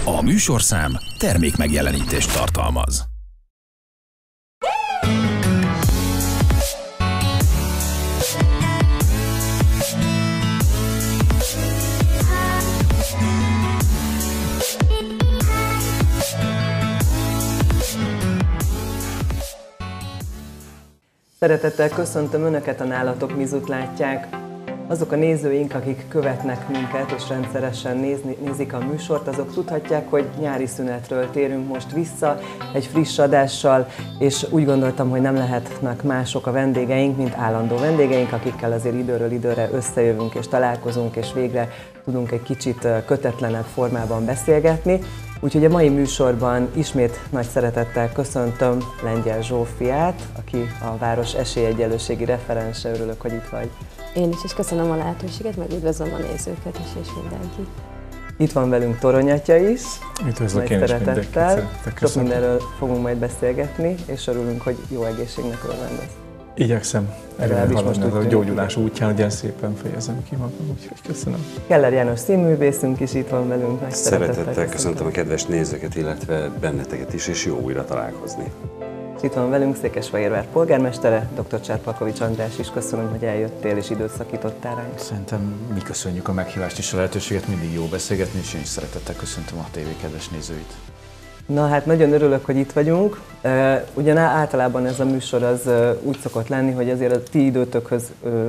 A műsorszám termékmegjelenítést tartalmaz. Szeretettel köszöntöm Önöket, a Nálatok Mizut látják. Azok a nézőink, akik követnek minket és rendszeresen nézik a műsort, azok tudhatják, hogy nyári szünetről térünk most vissza egy friss adással, és úgy gondoltam, hogy nem lehetnek mások a vendégeink, mint állandó vendégeink, akikkel azért időről időre összejövünk és találkozunk, és végre tudunk egy kicsit kötetlenebb formában beszélgetni. Úgyhogy a mai műsorban ismét nagy szeretettel köszöntöm Lengyel Zsófiát, aki a város esélyegyenlőségi referense. Örülök, hogy itt vagy. Én is köszönöm a lehetőséget, meg üdvözlöm a nézőket is, és mindenkit. Itt van velünk Torony atya is. Üdvözlök én is szeretettel. Sok mindenről fogunk majd beszélgetni, és örülünk, hogy jó egészségnek örvendesz. Igyekszem előre haladni a gyógyulás útján, hogy szépen fejezem ki magam, úgyhogy köszönöm. Keller János színművészünk is itt van velünk. Szeretettel köszöntöm a kedves nézőket, illetve benneteket is, és jó újra találkozni. És itt van velünk Székesfehérvár polgármestere, dr. Cserpalkovics András is. Köszönöm, hogy eljöttél és időt szakítottál ránk. Szerintem mi köszönjük a meghívást és a lehetőséget, mindig jó beszélgetni, és én is szeretettel köszöntöm a tévé kedves nézőit. Na hát nagyon örülök, hogy itt vagyunk. Ugyan általában ez a műsor az úgy szokott lenni, hogy azért a ti időtökhöz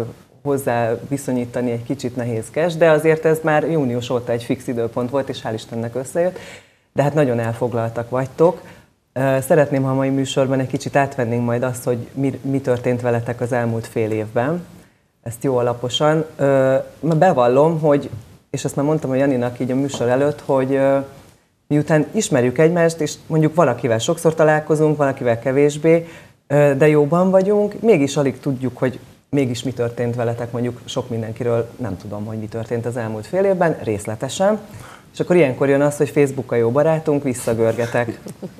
hozzá viszonyítani egy kicsit nehézkes, de azért ez már június óta egy fix időpont volt, és hál' Istennek összejött. De hát nagyon elfoglaltak vagytok. Szeretném, ha a mai műsorban egy kicsit átvennénk majd azt, hogy mi történt veletek az elmúlt fél évben. Ezt jó alaposan. Bevallom, hogy, és azt már mondtam a Janinak így a műsor előtt, hogy miután ismerjük egymást, és mondjuk valakivel sokszor találkozunk, valakivel kevésbé, de jóban vagyunk, mégis alig tudjuk, hogy mégis mi történt veletek, mondjuk sok mindenkiről nem tudom, hogy mi történt az elmúlt fél évben, részletesen. És akkor ilyenkor jön az, hogy Facebook a jó barátunk, visszagörgetek.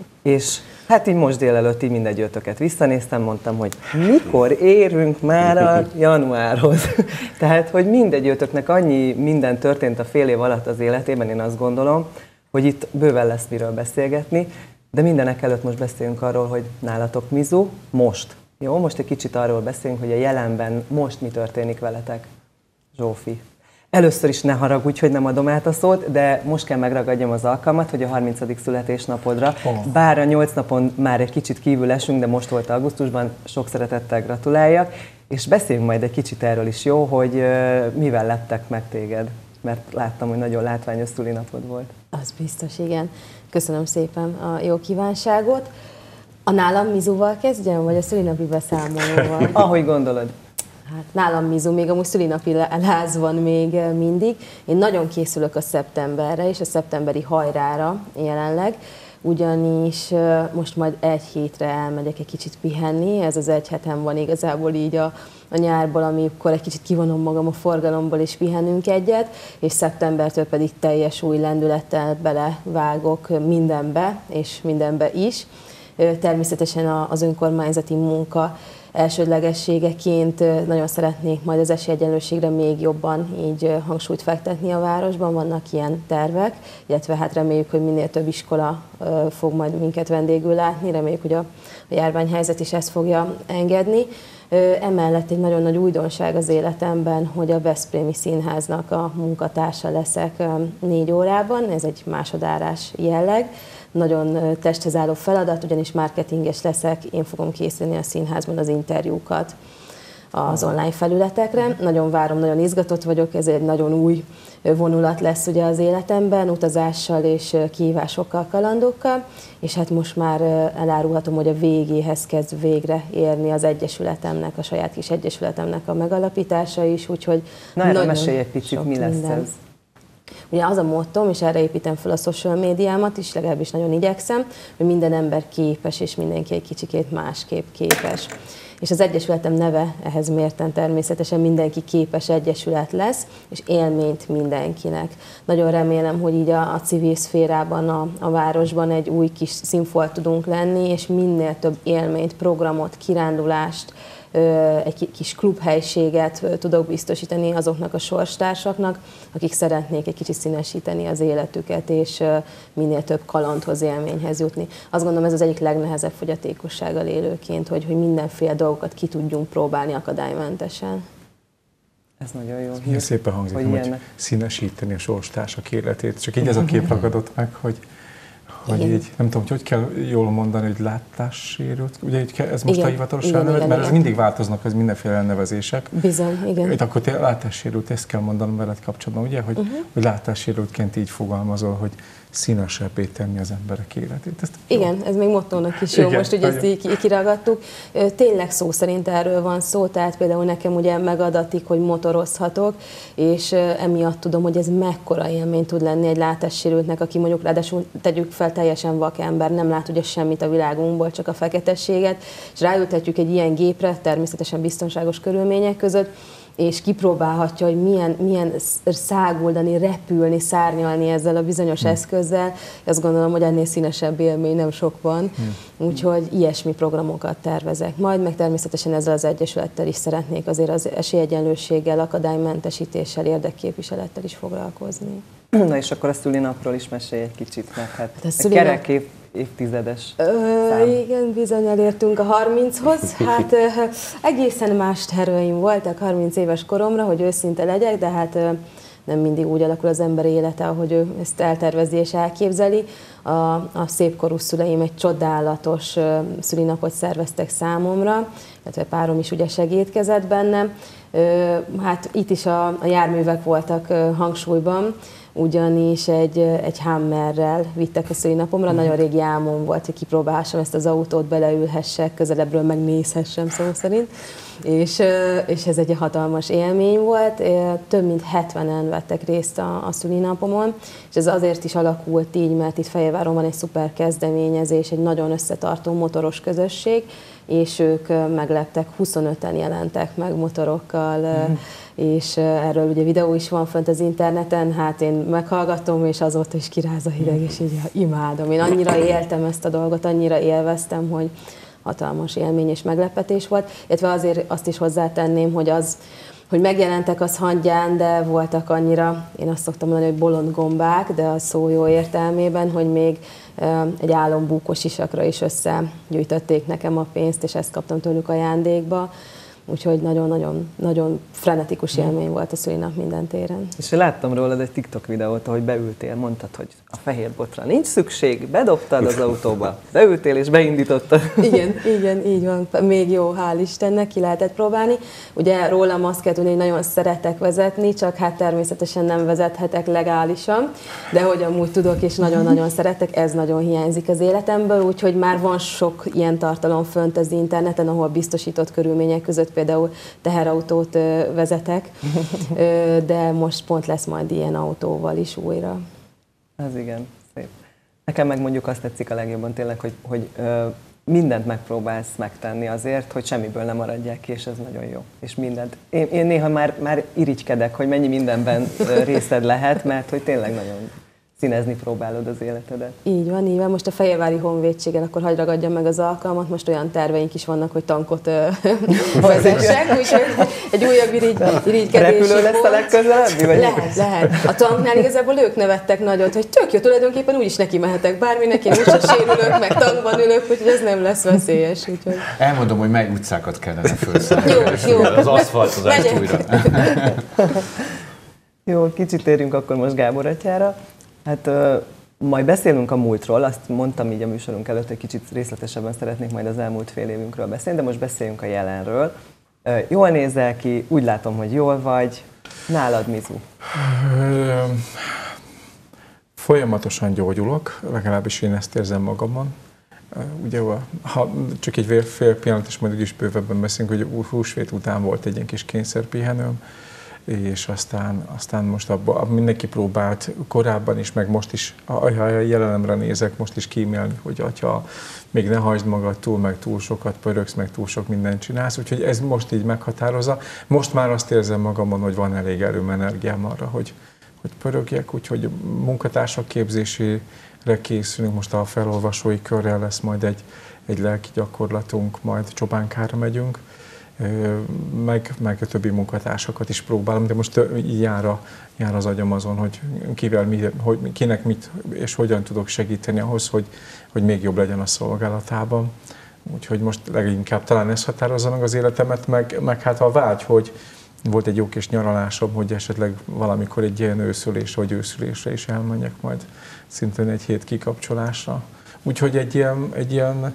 És hát így most délelőtt így mindegyőtöket visszanéztem, mondtam, hogy mikor érünk már a januárhoz. Tehát, hogy mindegyőtöknek annyi minden történt a fél év alatt az életében, én azt gondolom, hogy itt bőven lesz miről beszélgetni, de mindenek előtt most beszélünk arról, hogy nálatok mizu most. Jó, most egy kicsit arról beszélünk, hogy a jelenben most mi történik veletek. Zsófi. Először is ne haragudj, hogy nem adom át a szót, de most kell megragadjam az alkalmat, hogy a 30. születésnapodra, bár a 8 napon már egy kicsit kívül esünk, de most volt augusztusban, sok szeretettel gratuláljak, és beszéljünk majd egy kicsit erről is, jó, hogy mivel leptek meg téged, mert láttam, hogy nagyon látványos szülinapod volt. Az biztos, igen. Köszönöm szépen a jó kívánságot. A nálam mizuval kezdjem, vagy a szülinapi beszámolóval? Ahogy gondolod. Hát nálam mizu, még amúgy szülinapi láz van még mindig. Én nagyon készülök a szeptemberre és a szeptemberi hajrára jelenleg, ugyanis most majd egy hétre elmegyek egy kicsit pihenni, ez az egy hetem van igazából így a nyárból, amikor egy kicsit kivonom magam a forgalomból és pihenünk egyet, és szeptembertől pedig teljes új lendülettel belevágok mindenbe, és mindenbe is. Természetesen az önkormányzati munka elsődlegességeként nagyon szeretnék majd az esélyegyenlőségre még jobban így hangsúlyt fektetni a városban, vannak ilyen tervek, illetve hát reméljük, hogy minél több iskola fog majd minket vendégül látni, reméljük, hogy a járványhelyzet is ezt fogja engedni. Emellett egy nagyon nagy újdonság az életemben, hogy a Veszprémi Színháznak a munkatársa leszek 4 órában, ez egy másodárás jelleg. Nagyon testhez álló feladat, ugyanis marketinges leszek, én fogom készíteni a színházban az interjúkat az online felületekre. Nagyon várom, nagyon izgatott vagyok, ez egy nagyon új vonulat lesz ugye az életemben, utazással és kihívásokkal, kalandokkal, és hát most már elárulhatom, hogy a végéhez kezd végre érni az egyesületemnek, a saját kis egyesületemnek a megalapítása is, úgyhogy nagyon mesélj egy picit, mi lesz ez? Ugye az a mottom, és erre építem fel a social médiámat is, legalábbis nagyon igyekszem, hogy minden ember képes, és mindenki egy kicsikét másképp képes. És az egyesületem neve ehhez mérten természetesen Mindenki Képes Egyesület lesz, és élményt mindenkinek. Nagyon remélem, hogy így a civil szférában, a városban egy új kis színfolt tudunk lenni, és minél több élményt, programot, kirándulást, egy kis klubhelyiséget tudok biztosítani azoknak a sorstársaknak, akik szeretnék egy kicsit színesíteni az életüket, és minél több kalandhoz, élményhez jutni. Azt gondolom, ez az egyik legnehezebb fogyatékossággal élőként, hogy mindenféle dolgokat ki tudjunk próbálni akadálymentesen. Ez nagyon jó. Milyen szépen hangzik, hogy színesíteni a sorstársak életét. Csak így ez a kép ragadott meg, hogy így, nem tudom, hogy kell jól mondani, hogy látássérült. Ugye ez most a hivatalos elnevezés, mert ez mindig változnak, az mindenféle elnevezések. Bizony, igen. Itt akkor te látássérült, ezt kell mondanom veled kapcsolatban, ugye, hogy látássérültként így fogalmazol, hogy színesebbé tenni az emberek életét. Igen, ez még mottónak is jó, most ugye ezt így kiragadtuk. Tényleg szó szerint erről van szó, tehát például nekem ugye megadatik, hogy motorozhatok, és emiatt tudom, hogy ez mekkora élmény tud lenni egy látássérültnek, aki mondjuk ráadásul tegyük fel teljesen vak ember, nem lát ugye semmit a világunkból, csak a feketességet, és ráültetjük egy ilyen gépre, természetesen biztonságos körülmények között, és kipróbálhatja, hogy milyen száguldani, repülni, szárnyalni ezzel a bizonyos eszközzel. Azt gondolom, hogy ennél színesebb élmény nem sok van. Úgyhogy ilyesmi programokat tervezek. Majd meg természetesen ezzel az egyesülettel is szeretnék azért az esélyegyenlőséggel, akadálymentesítéssel, érdekképviselettel is foglalkozni. Na és akkor a szülinapról is mesélj egy kicsit, mert hát egy kerek évtizedes szám. Igen, bizony elértünk a 30-hoz. Hát egészen más terveim voltak 30 éves koromra, hogy őszinte legyek, de hát nem mindig úgy alakul az ember élete, ahogy ő ezt eltervezi és elképzeli. A szépkorú szüleim egy csodálatos szülinapot szerveztek számomra, illetve párom is ugye segítkezett bennem. Hát itt is a járművek voltak hangsúlyban, ugyanis egy Hummerrel vittek a szülinapomra. Nagyon régi álmom volt, hogy kipróbálhassam ezt az autót, beleülhessek, közelebbről megnézhessem szó szerint. És ez egy hatalmas élmény volt. Több mint 70-en vettek részt a szülinapomon, és ez azért is alakult így, mert itt Fejérváron van egy szuper kezdeményezés, egy nagyon összetartó motoros közösség, és ők megleptek, 25-en jelentek meg motorokkal, és erről ugye videó is van fönt az interneten, hát én meghallgatom, és azóta is kiráz a hideg, és így imádom. Én annyira éltem ezt a dolgot, annyira élveztem, hogy hatalmas élmény és meglepetés volt, illetve azért azt is hozzátenném, hogy megjelentek, az hangyán, de voltak annyira, én azt szoktam mondani, hogy bolond gombák, de a szó jó értelmében, hogy még egy álombúkos sisakra is összegyűjtötték nekem a pénzt, és ezt kaptam tőlük ajándékba. Úgyhogy nagyon frenetikus élmény volt a szülinap minden téren. És láttam rólad egy TikTok videót, ahogy beültél, mondtad, hogy a fehér botra nincs szükség, bedobtad az autóba, beültél és beindítottad. Igen, így van. Még jó, hál' Istennek, ki lehetett próbálni. Ugye rólam azt kell tudni, hogy nagyon szeretek vezetni, csak hát természetesen nem vezethetek legálisan, de hogy amúgy tudok és nagyon-nagyon szeretek, ez nagyon hiányzik az életemből, úgyhogy már van sok ilyen tartalom fönt az interneten, ahol biztosított körülmények között például teherautót vezetek, de most pont lesz majd ilyen autóval is újra. Ez igen, szép. Nekem meg mondjuk azt tetszik a legjobban tényleg, hogy mindent megpróbálsz megtenni azért, hogy semmiből nem maradják ki, és ez nagyon jó. És mindent. Én néha már irigykedek, hogy mennyi mindenben részed lehet, mert hogy tényleg nagyon színezni próbálod az életedet. Így van. Most a Fejérvári Honvédséggel akkor hadd ragadjam meg az alkalmat, most olyan terveink is vannak, hogy tankot vezessek, úgyhogy egy újabb irigykedés. Repülő lesz a legközelebbi? Lehet. A tanknál igazából ők nevettek nagyot, hogy tök jó, tulajdonképpen úgyis neki mehetek bárminek, én úgyse sérülök, meg tankban ülök, úgyhogy ez nem lesz veszélyes. Úgyhogy... Elmondom, hogy mely utcákat kellene felszállni. Jó. Az aszfaltozást újra. Jó, kicsit térjünk akkor most Gábor atyára. Hát majd beszélünk a múltról, azt mondtam így a műsorunk előtt, hogy kicsit részletesebben szeretnék majd az elmúlt fél évünkről beszélni, de most beszéljünk a jelenről. Jól nézel ki, úgy látom, hogy jól vagy. Nálad, Mizu? Folyamatosan gyógyulok, legalábbis én ezt érzem magamon. Ugye, ha csak egy fél pillanat, és majd úgyis bővebben beszélünk, hogy húsvét után volt egy ilyen kis kényszerpihenőm, és aztán most abban mindenki próbált korábban is, meg most is, ha a jelenemre nézek, most is kímélni, hogy atya, még ne hagyd magad túl, meg túl sokat pörögsz, meg túl sok mindent csinálsz, úgyhogy ez most így meghatározza. Most már azt érzem magamon, hogy van elég erőm, energiám arra, hogy pörögjek, úgyhogy munkatársak képzésére készülünk, most a felolvasói körrel lesz majd egy lelki gyakorlatunk, majd Csobánkára megyünk, meg a többi munkatársakat is próbálom, de most így jár az agyam azon, hogy kinek mit és hogyan tudok segíteni ahhoz, hogy még jobb legyen a szolgálatában. Úgyhogy most leginkább talán ez határozza meg az életemet, meg hát a vágy, hogy volt egy jó kis nyaralásom, hogy esetleg valamikor egy ilyen őszülésre is elmenjek majd szintén egy hét kikapcsolásra. Úgyhogy egy ilyen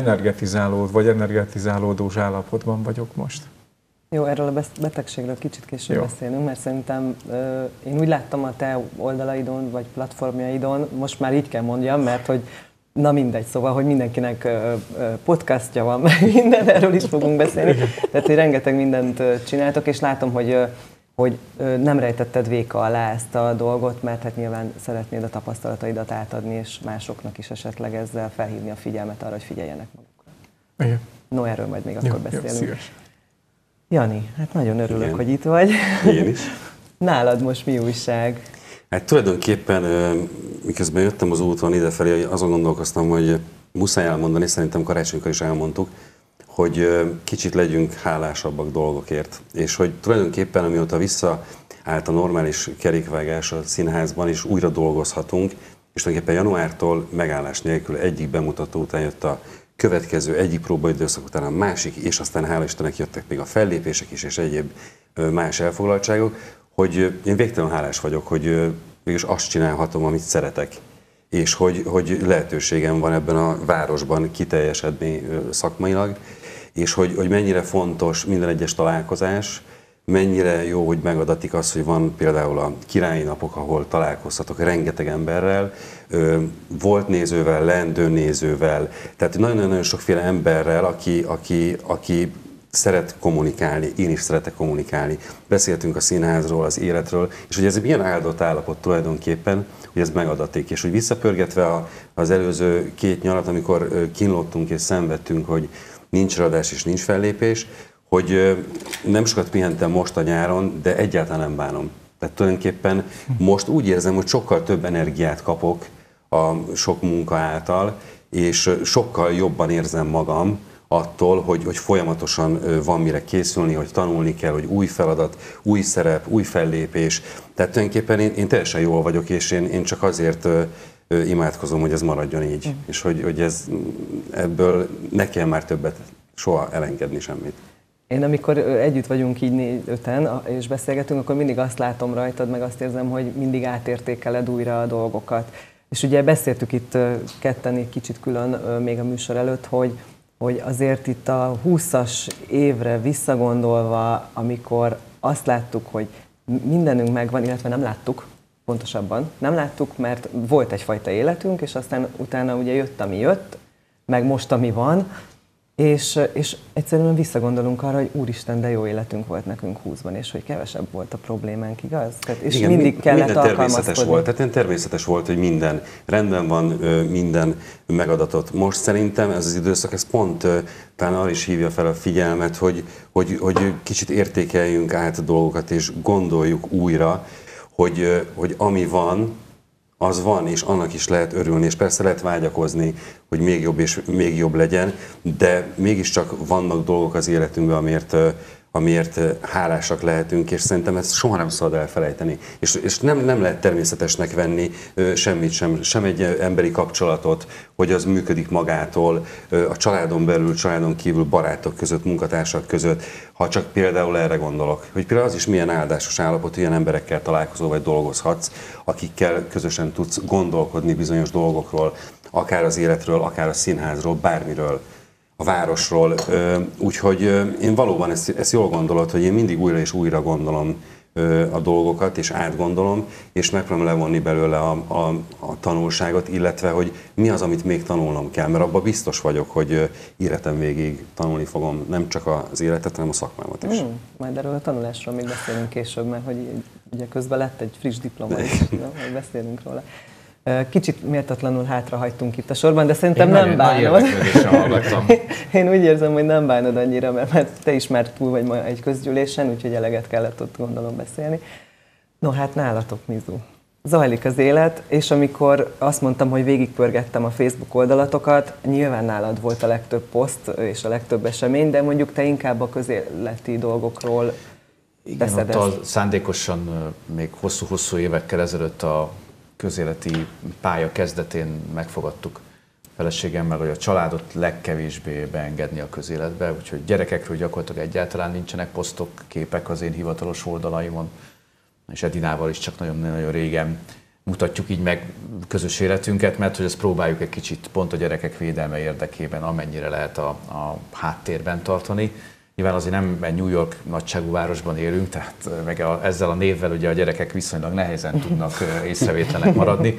energetizálódós állapotban vagyok most. Jó, erről a betegségről kicsit később beszélünk, mert szerintem én úgy láttam a te oldalaidon, vagy platformjaidon, most már így kell mondjam, mert hogy na mindegy, szóval, hogy mindenkinek podcastja van, meg minden, erről is fogunk beszélni. Tehát, hogy rengeteg mindent csináltok, és látom, hogy nem rejtetted véka alá ezt a dolgot, mert hát nyilván szeretnéd a tapasztalataidat átadni, és másoknak is esetleg ezzel felhívni a figyelmet arra, hogy figyeljenek magukra. Igen. No, erről majd még akkor beszélünk. Jó, Jani, hát nagyon örülök, hogy itt vagy. Én is. Nálad most mi újság? Hát tulajdonképpen, miközben jöttem az úton idefelé, azon gondolkoztam, hogy muszáj elmondani, szerintem karácsonykor is elmondtuk, hogy kicsit legyünk hálásabbak dolgokért. És hogy tulajdonképpen, amióta visszaállt a normális kerékvágás a színházban, és újra dolgozhatunk, és tulajdonképpen januártól megállás nélkül egyik bemutató után jött a következő, egyik próbaidőszak után a másik, és aztán hála Istennek jöttek még a fellépések is, és egyéb más elfoglaltságok, hogy én végtelenül hálás vagyok, hogy mégis azt csinálhatom, amit szeretek, és hogy lehetőségem van ebben a városban kiteljesedni szakmailag, és hogy mennyire fontos minden egyes találkozás, mennyire jó, hogy megadatik az, hogy van például a királyi napok, ahol találkozhatok rengeteg emberrel, volt nézővel, leendő nézővel, tehát nagyon-nagyon sokféle emberrel, aki szeret kommunikálni, én is szeretek kommunikálni. Beszéltünk a színházról, az életről, és hogy ez egy ilyen áldott állapot tulajdonképpen, hogy ez megadatik. És hogy visszapörgetve az előző 2 nyarat, amikor kínlottunk és szenvedtünk, hogy nincs radás és nincs fellépés, hogy nem sokat pihentem most a nyáron, de egyáltalán nem bánom. Tehát tulajdonképpen most úgy érzem, hogy sokkal több energiát kapok a sok munka által, és sokkal jobban érzem magam attól, hogy folyamatosan van mire készülni, hogy tanulni kell, hogy új feladat, új szerep, új fellépés. Tehát tulajdonképpen én teljesen jól vagyok, és én csak azért imádkozom, hogy ez maradjon így, és hogy ebből ne kell már többet soha elengedni semmit. Én amikor együtt vagyunk így 4-5-en, és beszélgetünk, akkor mindig azt látom rajtad, meg azt érzem, hogy mindig átértékeled újra a dolgokat. És ugye beszéltük itt ketten egy kicsit külön még a műsor előtt, hogy azért itt a 20-as évre visszagondolva, amikor azt láttuk, hogy mindenünk megvan, illetve nem láttuk, pontosabban nem láttuk, mert volt egyfajta életünk, és aztán utána ugye jött, ami jött, meg most, ami van, és egyszerűen visszagondolunk arra, hogy úristen, de jó életünk volt nekünk 20-ban, és hogy kevesebb volt a problémánk, igaz? Tehát, és igen, mindig kellett alkalmazkodni. Volt, tehát természetes volt, hogy minden rendben van, minden megadatott. Most szerintem ez az időszak, ez pont talán arra is hívja fel a figyelmet, hogy kicsit értékeljünk át a dolgokat, és gondoljuk újra, hogy ami van, az van, és annak is lehet örülni, és persze lehet vágyakozni, hogy még jobb és még jobb legyen, de mégiscsak vannak dolgok az életünkben, amiért hálásak lehetünk, és szerintem ezt soha nem szabad elfelejteni. És nem lehet természetesnek venni semmit sem egy emberi kapcsolatot, hogy az működik magától, a családon belül, családon kívül, barátok között, munkatársak között, ha csak például erre gondolok. Hogy például az is milyen áldásos állapot, hogy olyan emberekkel találkozol vagy dolgozhatsz, akikkel közösen tudsz gondolkodni bizonyos dolgokról, akár az életről, akár a színházról, bármiről, a városról. Úgyhogy én valóban ezt jól gondolod, hogy én mindig újra és újra gondolom a dolgokat, és átgondolom, és megpróbálom levonni belőle a tanulságot, illetve hogy mi az, amit még tanulnom kell, mert abban biztos vagyok, hogy életem végig tanulni fogom nem csak az életet, hanem a szakmámat is. Majd erről a tanulásról még beszélünk később, mert hogy ugye közben lett egy friss diploma is, majd beszélünk róla. Kicsit méltatlanul hátrahagytunk itt a sorban, de szerintem nem bánod. Én úgy érzem, hogy nem bánod annyira, mert te is már túl vagy ma egy közgyűlésen, úgyhogy eleget kellett ott gondolom beszélni. No, hát nálatok, Mizu. zajlik az élet, és amikor azt mondtam, hogy végigpörgettem a Facebook oldalatokat, nyilván nálad volt a legtöbb poszt és a legtöbb esemény, de mondjuk te inkább a közéleti dolgokról igen, ott szándékosan még hosszú-hosszú évekkel ezelőtt a közéleti pálya kezdetén megfogadtuk feleségemmel, hogy a családot legkevésbé beengedni a közéletbe, úgyhogy gyerekekről gyakorlatilag egyáltalán nincsenek posztok, képek az én hivatalos oldalaimon, és Edinával is csak nagyon-nagyon régen mutatjuk így meg közös életünket, mert hogy ezt próbáljuk egy kicsit pont a gyerekek védelme érdekében amennyire lehet a háttérben tartani. Nyilván azért nem egy New York nagyságú városban élünk, tehát meg ezzel a névvel ugye a gyerekek viszonylag nehezen tudnak észrevétlenek maradni,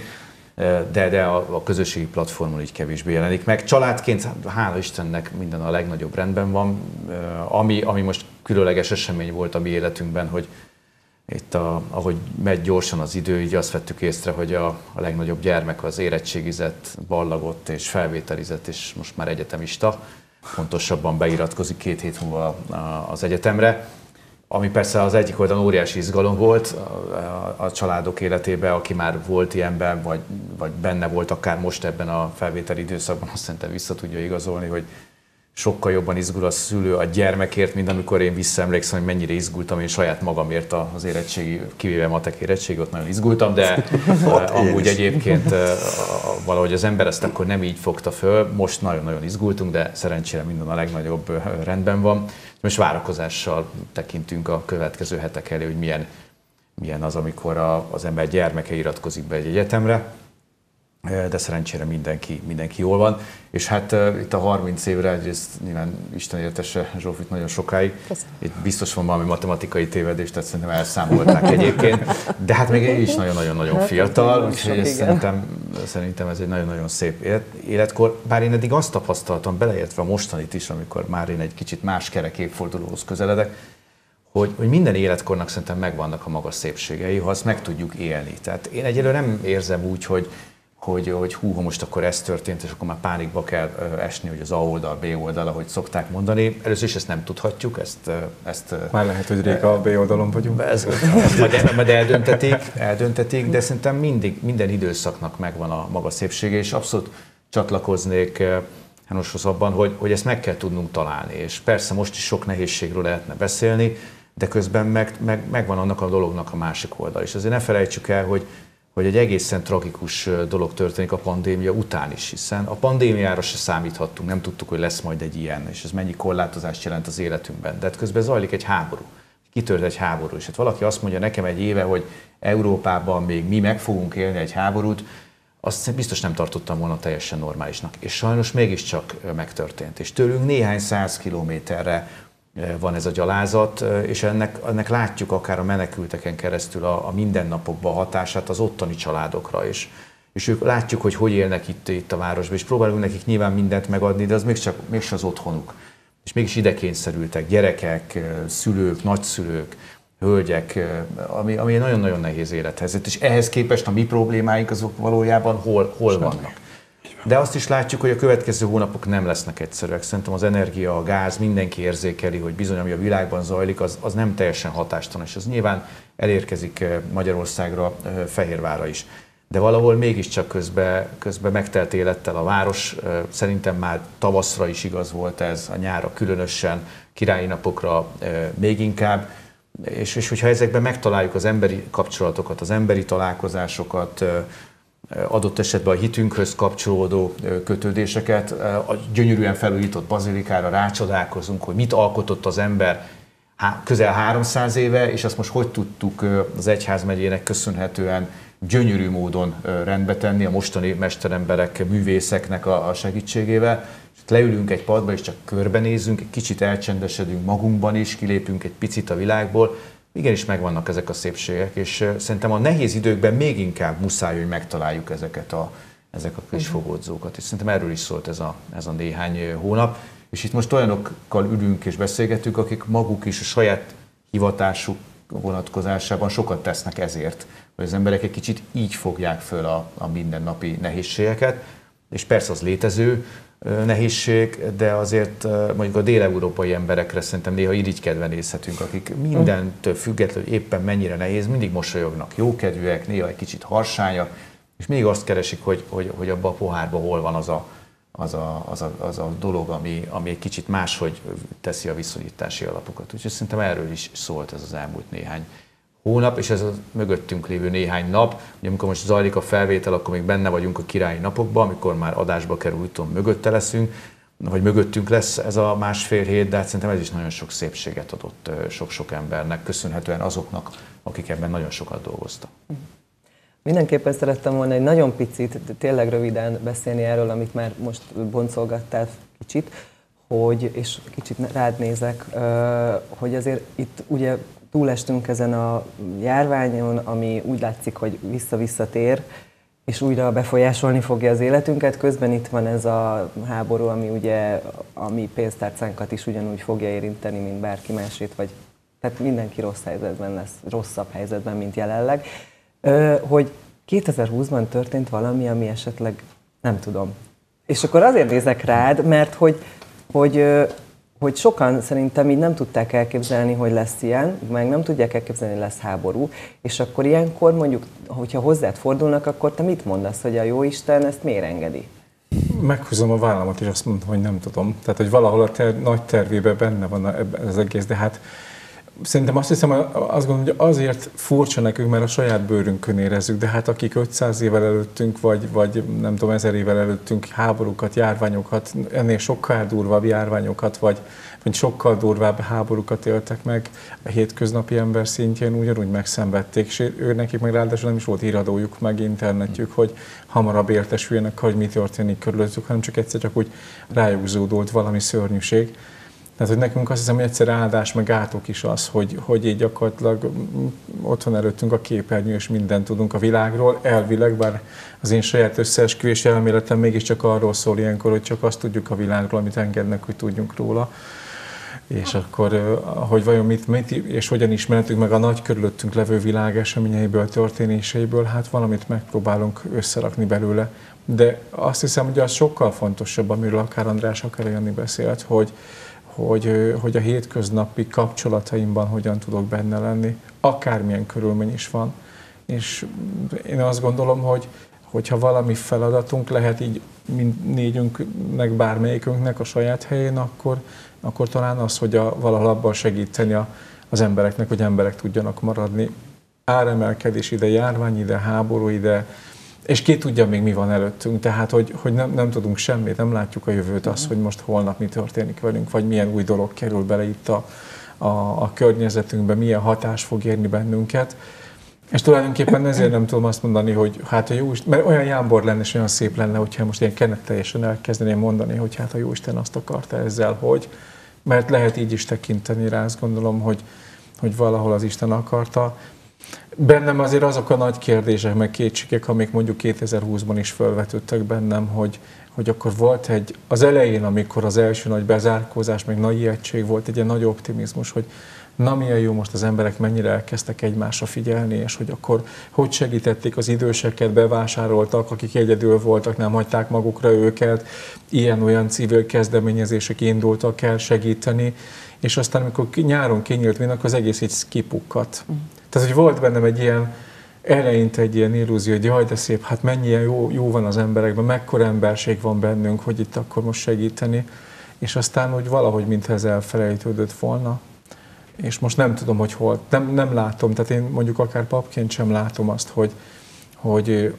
de a közösségi platformon így kevésbé jelenik meg. Családként, hála Istennek, minden a legnagyobb rendben van. Ami most különleges esemény volt a mi életünkben, hogy itt ahogy megy gyorsan az idő, így azt vettük észre, hogy a legnagyobb gyermek az érettségizett, ballagott és felvételizett, és most már egyetemista. Pontosabban beiratkozik 2 hét múlva az egyetemre. Ami persze az egyik oldalon óriási izgalom volt a családok életében, aki már volt ilyenben, vagy benne volt akár most ebben a felvételi időszakban, azt szerintem vissza tudja igazolni, hogy sokkal jobban izgul a szülő a gyermekért, mint amikor én visszaemlékszem, hogy mennyire izgultam én saját magamért az érettségi, kivéve matek érettségi, ott nagyon izgultam, de amúgy egyébként valahogy az ember ezt akkor nem így fogta föl. Most nagyon-nagyon izgultunk, de szerencsére minden a legnagyobb rendben van. Most várakozással tekintünk a következő hetek elé, hogy milyen az, amikor az ember gyermeke iratkozik be egy egyetemre, de szerencsére mindenki jól van. És hát itt a 30 évre, egyrészt nyilván Isten értesse Zsófit nagyon sokáig. Köszönöm. Itt biztos van valami matematikai tévedés, tehát szerintem elszámolták egyébként. De hát még én is nagyon-nagyon fiatal, úgyhogy szerintem ez egy nagyon-nagyon szép életkor. Bár én eddig azt tapasztaltam, beleértve a mostanit is, amikor már én egy kicsit más kerek évfordulóhoz közeledek, hogy minden életkornak szerintem megvannak a maga szépségei, ha azt meg tudjuk élni. Tehát én egyelőre nem érzem úgy, hogy hú, most akkor ez történt, és akkor már pánikba kell esni, hogy az A oldal, B oldal, ahogy szokták mondani. Először is ezt nem tudhatjuk, ezt már lehet, hogy rég a B oldalon vagyunk. Ezt majd eldöntetik, de szerintem minden időszaknak megvan a maga szépsége, és abszolút csatlakoznék Jánoshoz abban, hogy ezt meg kell tudnunk találni. És persze most is sok nehézségről lehetne beszélni, de közben megvan annak a dolognak a másik oldal. És azért ne felejtsük el, hogy egy egészen tragikus dolog történik a pandémia után is, hiszen a pandémiára se számíthattunk, nem tudtuk, hogy lesz majd egy ilyen, és ez mennyi korlátozást jelent az életünkben. De hát közben zajlik egy háború, kitört egy háború, és hát valaki azt mondja nekem egy éve, hogy Európában még mi meg fogunk élni egy háborút, azt biztos nem tartottam volna teljesen normálisnak. És sajnos mégiscsak megtörtént. És tőlünk néhány 100 kilométerre van ez a gyalázat, és ennek látjuk akár a menekülteken keresztül a mindennapokban a hatását az ottani családokra is. És ők látjuk, hogy élnek itt a városban, és próbálunk nekik nyilván mindent megadni, de az mégsem az otthonuk. És mégis ide kényszerültek gyerekek, szülők, nagyszülők, hölgyek, ami egy nagyon-nagyon nehéz élethelyzet. És ehhez képest a mi problémáink azok valójában hol vannak. De azt is látjuk, hogy a következő hónapok nem lesznek egyszerűek. Szerintem az energia, a gáz, mindenki érzékeli, hogy bizony, ami a világban zajlik, az nem teljesen hatástalan, és az nyilván elérkezik Magyarországra, Fehérvárra is. De valahol mégiscsak közben megtelt élettel a város. Szerintem már tavaszra is igaz volt ez, a nyárra különösen, királyi napokra még inkább. És hogyha ezekben megtaláljuk az emberi kapcsolatokat, az emberi találkozásokat, adott esetben a hitünkhöz kapcsolódó kötődéseket, a gyönyörűen felújított bazilikára rácsodálkozunk, hogy mit alkotott az ember közel 300 éve, és azt most hogy tudtuk az egyházmegyének köszönhetően gyönyörű módon rendbe tenni a mostani mesteremberek, művészeknek a segítségével. Leülünk egy padba, és csak körbenézünk, egy kicsit elcsendesedünk magunkban is, kilépünk egy picit a világból. Igenis megvannak ezek a szépségek, és szerintem a nehéz időkben még inkább muszáj, hogy megtaláljuk ezek a kis fogódzókat. És szerintem erről is szólt ez a néhány hónap. És itt most olyanokkal ülünk és beszélgetünk, akik maguk is a saját hivatásuk vonatkozásában sokat tesznek ezért, hogy az emberek egy kicsit így fogják föl a mindennapi nehézségeket. És persze az létező, nehézség, de azért mondjuk a dél-európai emberekre szerintem néha irigykedve nézhetünk, akik mindentől függetlenül éppen mennyire nehéz, mindig mosolyognak, jókedvűek, néha egy kicsit harsányak, és mindig azt keresik, hogy abban a pohárban hol van az a dolog, ami egy kicsit máshogy teszi a viszonyítási alapokat. Úgyhogy szerintem erről is szólt ez az elmúlt néhány hónap, és ez a mögöttünk lévő néhány nap. Ugye, amikor most zajlik a felvétel, akkor még benne vagyunk a királyi napokban, amikor már adásba kerül, tudom, mögötte leszünk, vagy mögöttünk lesz ez a másfél hét, de hát szerintem ez is nagyon sok szépséget adott sok-sok embernek, köszönhetően azoknak, akik ebben nagyon sokat dolgoztak. Mindenképpen szerettem volna egy nagyon picit, tényleg röviden beszélni erről, amit már most boncolgattál kicsit, és kicsit rád nézek, hogy azért itt ugye túlestünk ezen a járványon, ami úgy látszik, hogy visszatér, és újra befolyásolni fogja az életünket. Közben itt van ez a háború, ami pénztárcánkat is ugyanúgy fogja érinteni, mint bárki másét, tehát mindenki rossz helyzetben lesz, rosszabb helyzetben, mint jelenleg. Hogy 2020-ban történt valami, ami esetleg nem tudom. És akkor azért nézek rád, mert hogy sokan szerintem így nem tudták elképzelni, hogy lesz ilyen, meg nem tudják elképzelni, hogy lesz háború, és akkor ilyenkor mondjuk, hogyha hozzád fordulnak, akkor te mit mondasz, hogy a Jóisten ezt miért engedi? Meghúzom a vállamat, és azt mondom, hogy nem tudom. Tehát, hogy valahol a nagy tervében benne van ez egész, de hát szerintem azt gondolom, hogy azért furcsa nekünk, mert a saját bőrünkön érezzük, de hát akik 500 évvel előttünk, vagy nem tudom, 1000 évvel előttünk háborúkat, járványokat, ennél sokkal durvább járványokat, vagy sokkal durvább háborúkat éltek meg a hétköznapi ember szintjén, ugyanúgy megszenvedték, és nekik meg ráadásul nem is volt híradójuk, meg internetjük, hogy hamarabb értesüljenek, hogy mi történik körülöttük, hanem csak egyszer csak úgy rájuk zúdult valami szörnyűség. Tehát, hogy nekünk azt hiszem, hogy egyszer áldás meg átok is az, hogy így gyakorlatilag ott van előttünk a képernyő, és mindent tudunk a világról, elvileg, bár az én saját összeesküvési elméletem mégiscsak arról szól ilyenkor, hogy csak azt tudjuk a világról, amit engednek, hogy tudjunk róla. És akkor, hogy vajon mit és hogyan ismerhetünk meg a nagy körülöttünk levő világ eseményeiből, történéseiből, hát valamit megpróbálunk összerakni belőle. De azt hiszem, hogy az sokkal fontosabb, amiről akár András, akár Jani beszélt, hogy a hétköznapi kapcsolataimban hogyan tudok benne lenni, akármilyen körülmény is van. És én azt gondolom, hogyha valami feladatunk lehet így négyünknek, bármelyikünknek a saját helyén, akkor talán az, hogy valahol abban segíteni az embereknek, hogy emberek tudjanak maradni. Áremelkedés ide, járvány ide, háború ide, és ki tudja még mi van előttünk, tehát hogy nem tudunk semmit, nem látjuk a jövőt, azt, hogy most holnap mi történik velünk, vagy milyen új dolog kerül bele itt a környezetünkbe, milyen hatás fog érni bennünket. És tulajdonképpen ezért nem tudom azt mondani, hogy hát a Jóisten, mert olyan jámbor lenne és olyan szép lenne, hogyha most ilyen kenetteljesen elkezdeném mondani, hogy hát a Jóisten azt akarta ezzel, mert lehet így is tekinteni rá, azt gondolom, hogy valahol az Isten akarta. Bennem azért azok a nagy kérdések, meg kétségek, amik mondjuk 2020-ban is felvetődtek bennem, hogy akkor volt az elején, amikor az első nagy bezárkózás, meg nagy ijegység volt, egy ilyen nagy optimizmus, hogy na milyen jó, most az emberek mennyire elkezdtek egymásra figyelni, és hogy akkor hogy segítették az időseket, bevásároltak, akik egyedül voltak, nem hagyták magukra őket, ilyen-olyan civil kezdeményezések indultak el segíteni, és aztán amikor nyáron kinyílt minden, akkor az egész így kipukkadt. Tehát, hogy volt bennem egy ilyen, eleinte egy ilyen illúzió, hogy jaj, de szép, hát mennyien jó van az emberekben, mekkora emberség van bennünk, hogy itt akkor most segíteni, és aztán úgy valahogy mintha ez elfelejtődött volna. És most nem tudom, hogy hol, nem látom, tehát én mondjuk akár papként sem látom azt, hogy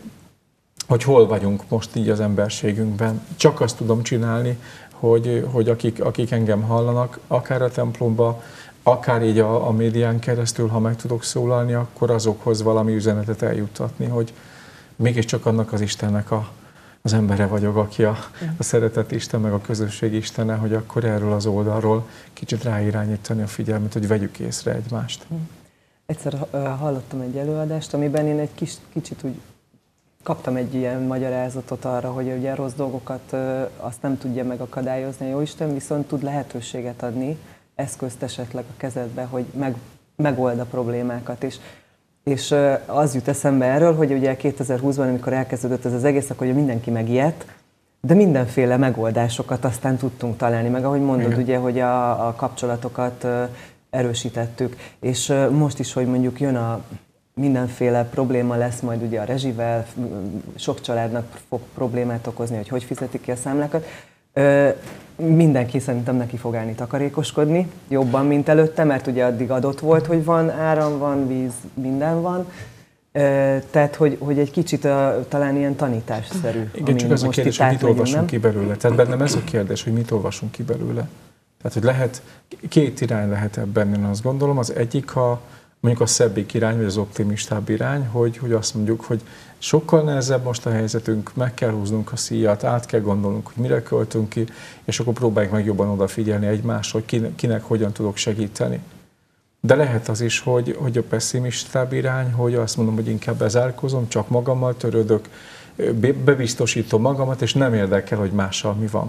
hol vagyunk most így az emberségünkben. Csak azt tudom csinálni, hogy akik engem hallanak, akár a templomba, akár így a médián keresztül, ha meg tudok szólalni, akkor azokhoz valami üzenetet eljuttatni, hogy mégiscsak annak az Istennek az embere vagyok, aki a szeretett Isten, meg a közösség Istene, hogy akkor erről az oldalról kicsit ráirányítani a figyelmet, hogy vegyük észre egymást. Egyszer hallottam egy előadást, amiben én egy kicsit úgy kaptam egy ilyen magyarázatot arra, hogy ugye a rossz dolgokat azt nem tudja megakadályozni a Jóisten, viszont tud lehetőséget adni, eszközt esetleg a kezedbe, hogy megold a problémákat. És az jut eszembe erről, hogy ugye 2020-ban, amikor elkezdődött ez az egész, akkor ugye mindenki megijedt, de mindenféle megoldásokat aztán tudtunk találni, meg ahogy mondod, Igen. ugye, hogy a kapcsolatokat erősítettük, és most is, hogy mondjuk jön mindenféle probléma lesz majd ugye a rezsivel, sok családnak fog problémát okozni, hogy fizetik ki a számlákat. Mindenki szerintem neki fog állni takarékoskodni, jobban, mint előtte, mert ugye addig adott volt, hogy van áram, van víz, minden van. Tehát, hogy egy kicsit talán ilyen tanításszerű. Igen, csak az a kérdés, hogy mit olvasunk ki belőle. Tehát bennem ez a kérdés, hogy mit olvasunk ki belőle. Tehát, hogy lehet, két irány lehet ebben, én azt gondolom. Az egyik, mondjuk a szebbik irány, vagy az optimistább irány, hogy azt mondjuk, hogy sokkal nehezebb most a helyzetünk, meg kell húznunk a szíjat, át kell gondolnunk, hogy mire költünk ki, és akkor próbáljuk meg jobban odafigyelni egymásra, hogy kinek hogyan tudok segíteni. De lehet az is, hogy a pessimistább irány, hogy azt mondom, hogy inkább bezárkozom, csak magammal törődök, bebiztosítom magamat, és nem érdekel, hogy mással mi van.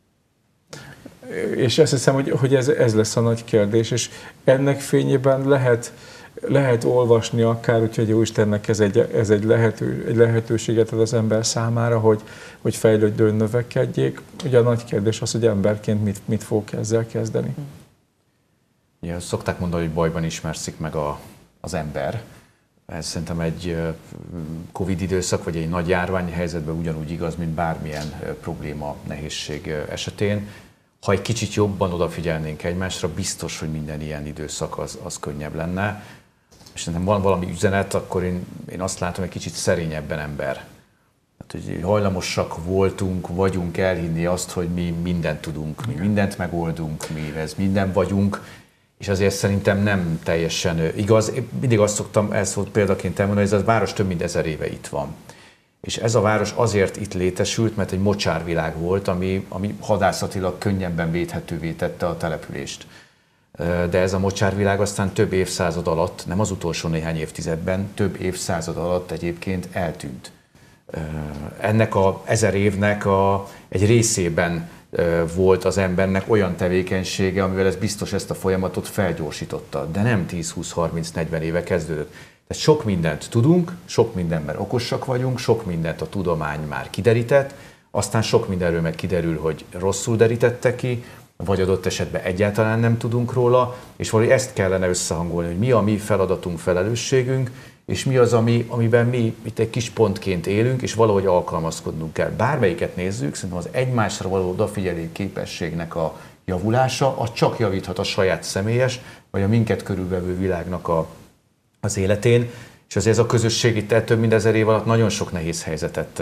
És azt hiszem, hogy ez lesz a nagy kérdés, és ennek fényében lehet olvasni akár, úgyhogy Jóistennek ez egy lehetőséget ad az ember számára, hogy fejlődjön, növekedjék. Ugye a nagy kérdés az, hogy emberként mit fogok ezzel kezdeni. Ja, szokták mondani, hogy bajban ismerszik meg az ember. Ez szerintem egy Covid időszak, vagy egy nagy járványhelyzetben ugyanúgy igaz, mint bármilyen probléma, nehézség esetén. Ha egy kicsit jobban odafigyelnénk egymásra, biztos, hogy minden ilyen időszak az könnyebb lenne. És szerintem van valami üzenet, akkor én azt látom, hogy egy kicsit szerényebben ember. Tehát, hogy hajlamosak vagyunk elhinni azt, hogy mi mindent tudunk, mi mindent megoldunk, mi ez minden vagyunk, és azért szerintem nem teljesen igaz. Én mindig azt szoktam példaként elmondani, hogy ez a város több mint 1000 éve itt van. És ez a város azért itt létesült, mert egy mocsárvilág volt, ami hadászatilag könnyebben védhetővé tette a települést. De ez a mocsárvilág aztán több évszázad alatt, nem az utolsó néhány évtizedben, több évszázad alatt egyébként eltűnt. Ennek a 1000 évnek egy részében volt az embernek olyan tevékenysége, amivel ez biztos ezt a folyamatot felgyorsította, de nem 10-20-30-40 éve kezdődött. Tehát sok mindent tudunk, sok mindenben okosak vagyunk, sok mindent a tudomány már kiderített, aztán sok mindenről meg kiderül, hogy rosszul derítette ki, vagy adott esetben egyáltalán nem tudunk róla, és valahogy ezt kellene összehangolni, hogy mi a mi feladatunk, felelősségünk, és mi az, amiben mi itt egy kis pontként élünk, és valahogy alkalmazkodnunk kell. Bármelyiket nézzük, szerintem az egymásra való odafigyelő képességnek a javulása, az csak javíthat a saját személyes, vagy a minket körülvevő világnak az életén, és azért ez a közösség itt több mint 1000 év alatt nagyon sok nehéz helyzetet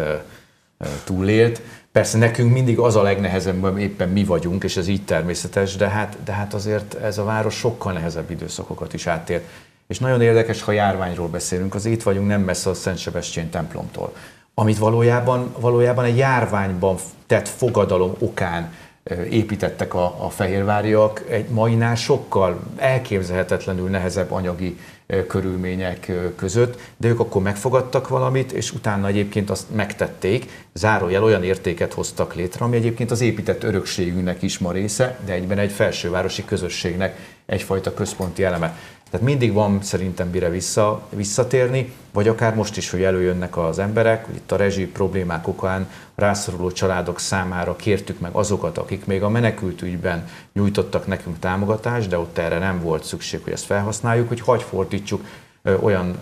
túlélt. Persze nekünk mindig az a legnehezebb, éppen mi vagyunk, és ez így természetes, de hát azért ez a város sokkal nehezebb időszakokat is átélt. És nagyon érdekes, ha járványról beszélünk, az itt vagyunk nem messze a Szent Sebestyén templomtól, amit valójában egy járványban tett fogadalom okán építettek a fehérváriak, egy mainál sokkal elképzelhetetlenül nehezebb anyagi körülmények között, de ők akkor megfogadtak valamit, és utána egyébként azt megtették, zárójel olyan értéket hoztak létre, ami egyébként az épített örökségünknek is ma része, de egyben egy felsővárosi közösségnek egyfajta központi eleme. Tehát mindig van szerintem mire visszatérni, vagy akár most is, hogy előjönnek az emberek, itt a rezsi problémák okán rászoruló családok számára kértük meg azokat, akik még a menekültügyben nyújtottak nekünk támogatást, de ott erre nem volt szükség, hogy ezt felhasználjuk, hogy hagy fordítsuk olyan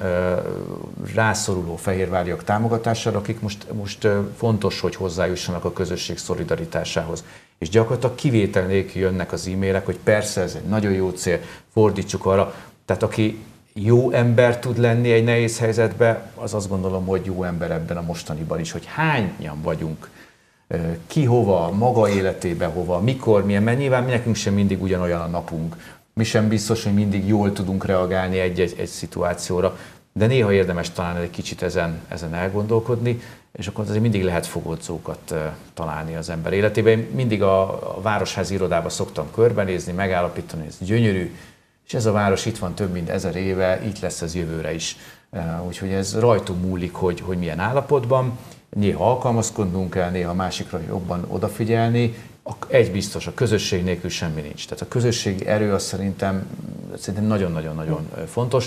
rászoruló fehérváriak támogatására, akik most fontos, hogy hozzájussanak a közösség szolidaritásához. És gyakorlatilag kivétel nélkül jönnek az e-mailek, hogy persze ez egy nagyon jó cél, fordítsuk arra. Tehát aki jó ember tud lenni egy nehéz helyzetben, az azt gondolom, hogy jó ember ebben a mostaniban is, hogy hányan vagyunk, ki hova, maga életébe hova, mikor, milyen, mert nyilván nekünk sem mindig ugyanolyan a napunk. Mi sem biztos, hogy mindig jól tudunk reagálni egy szituációra, de néha érdemes talán egy kicsit ezen elgondolkodni, és akkor azért mindig lehet fogodzókat találni az ember életében. Én mindig a városházi irodába szoktam körbenézni, megállapítani, hogy ez gyönyörű, és ez a város itt van több mint 1000 éve, így lesz ez jövőre is. Úgyhogy ez rajtunk múlik, hogy milyen állapotban. Néha alkalmazkodnunk kell, néha másikra jobban odafigyelni. Egy biztos, a közösség nélkül semmi nincs. Tehát a közösségi erő az szerintem nagyon-nagyon-nagyon fontos,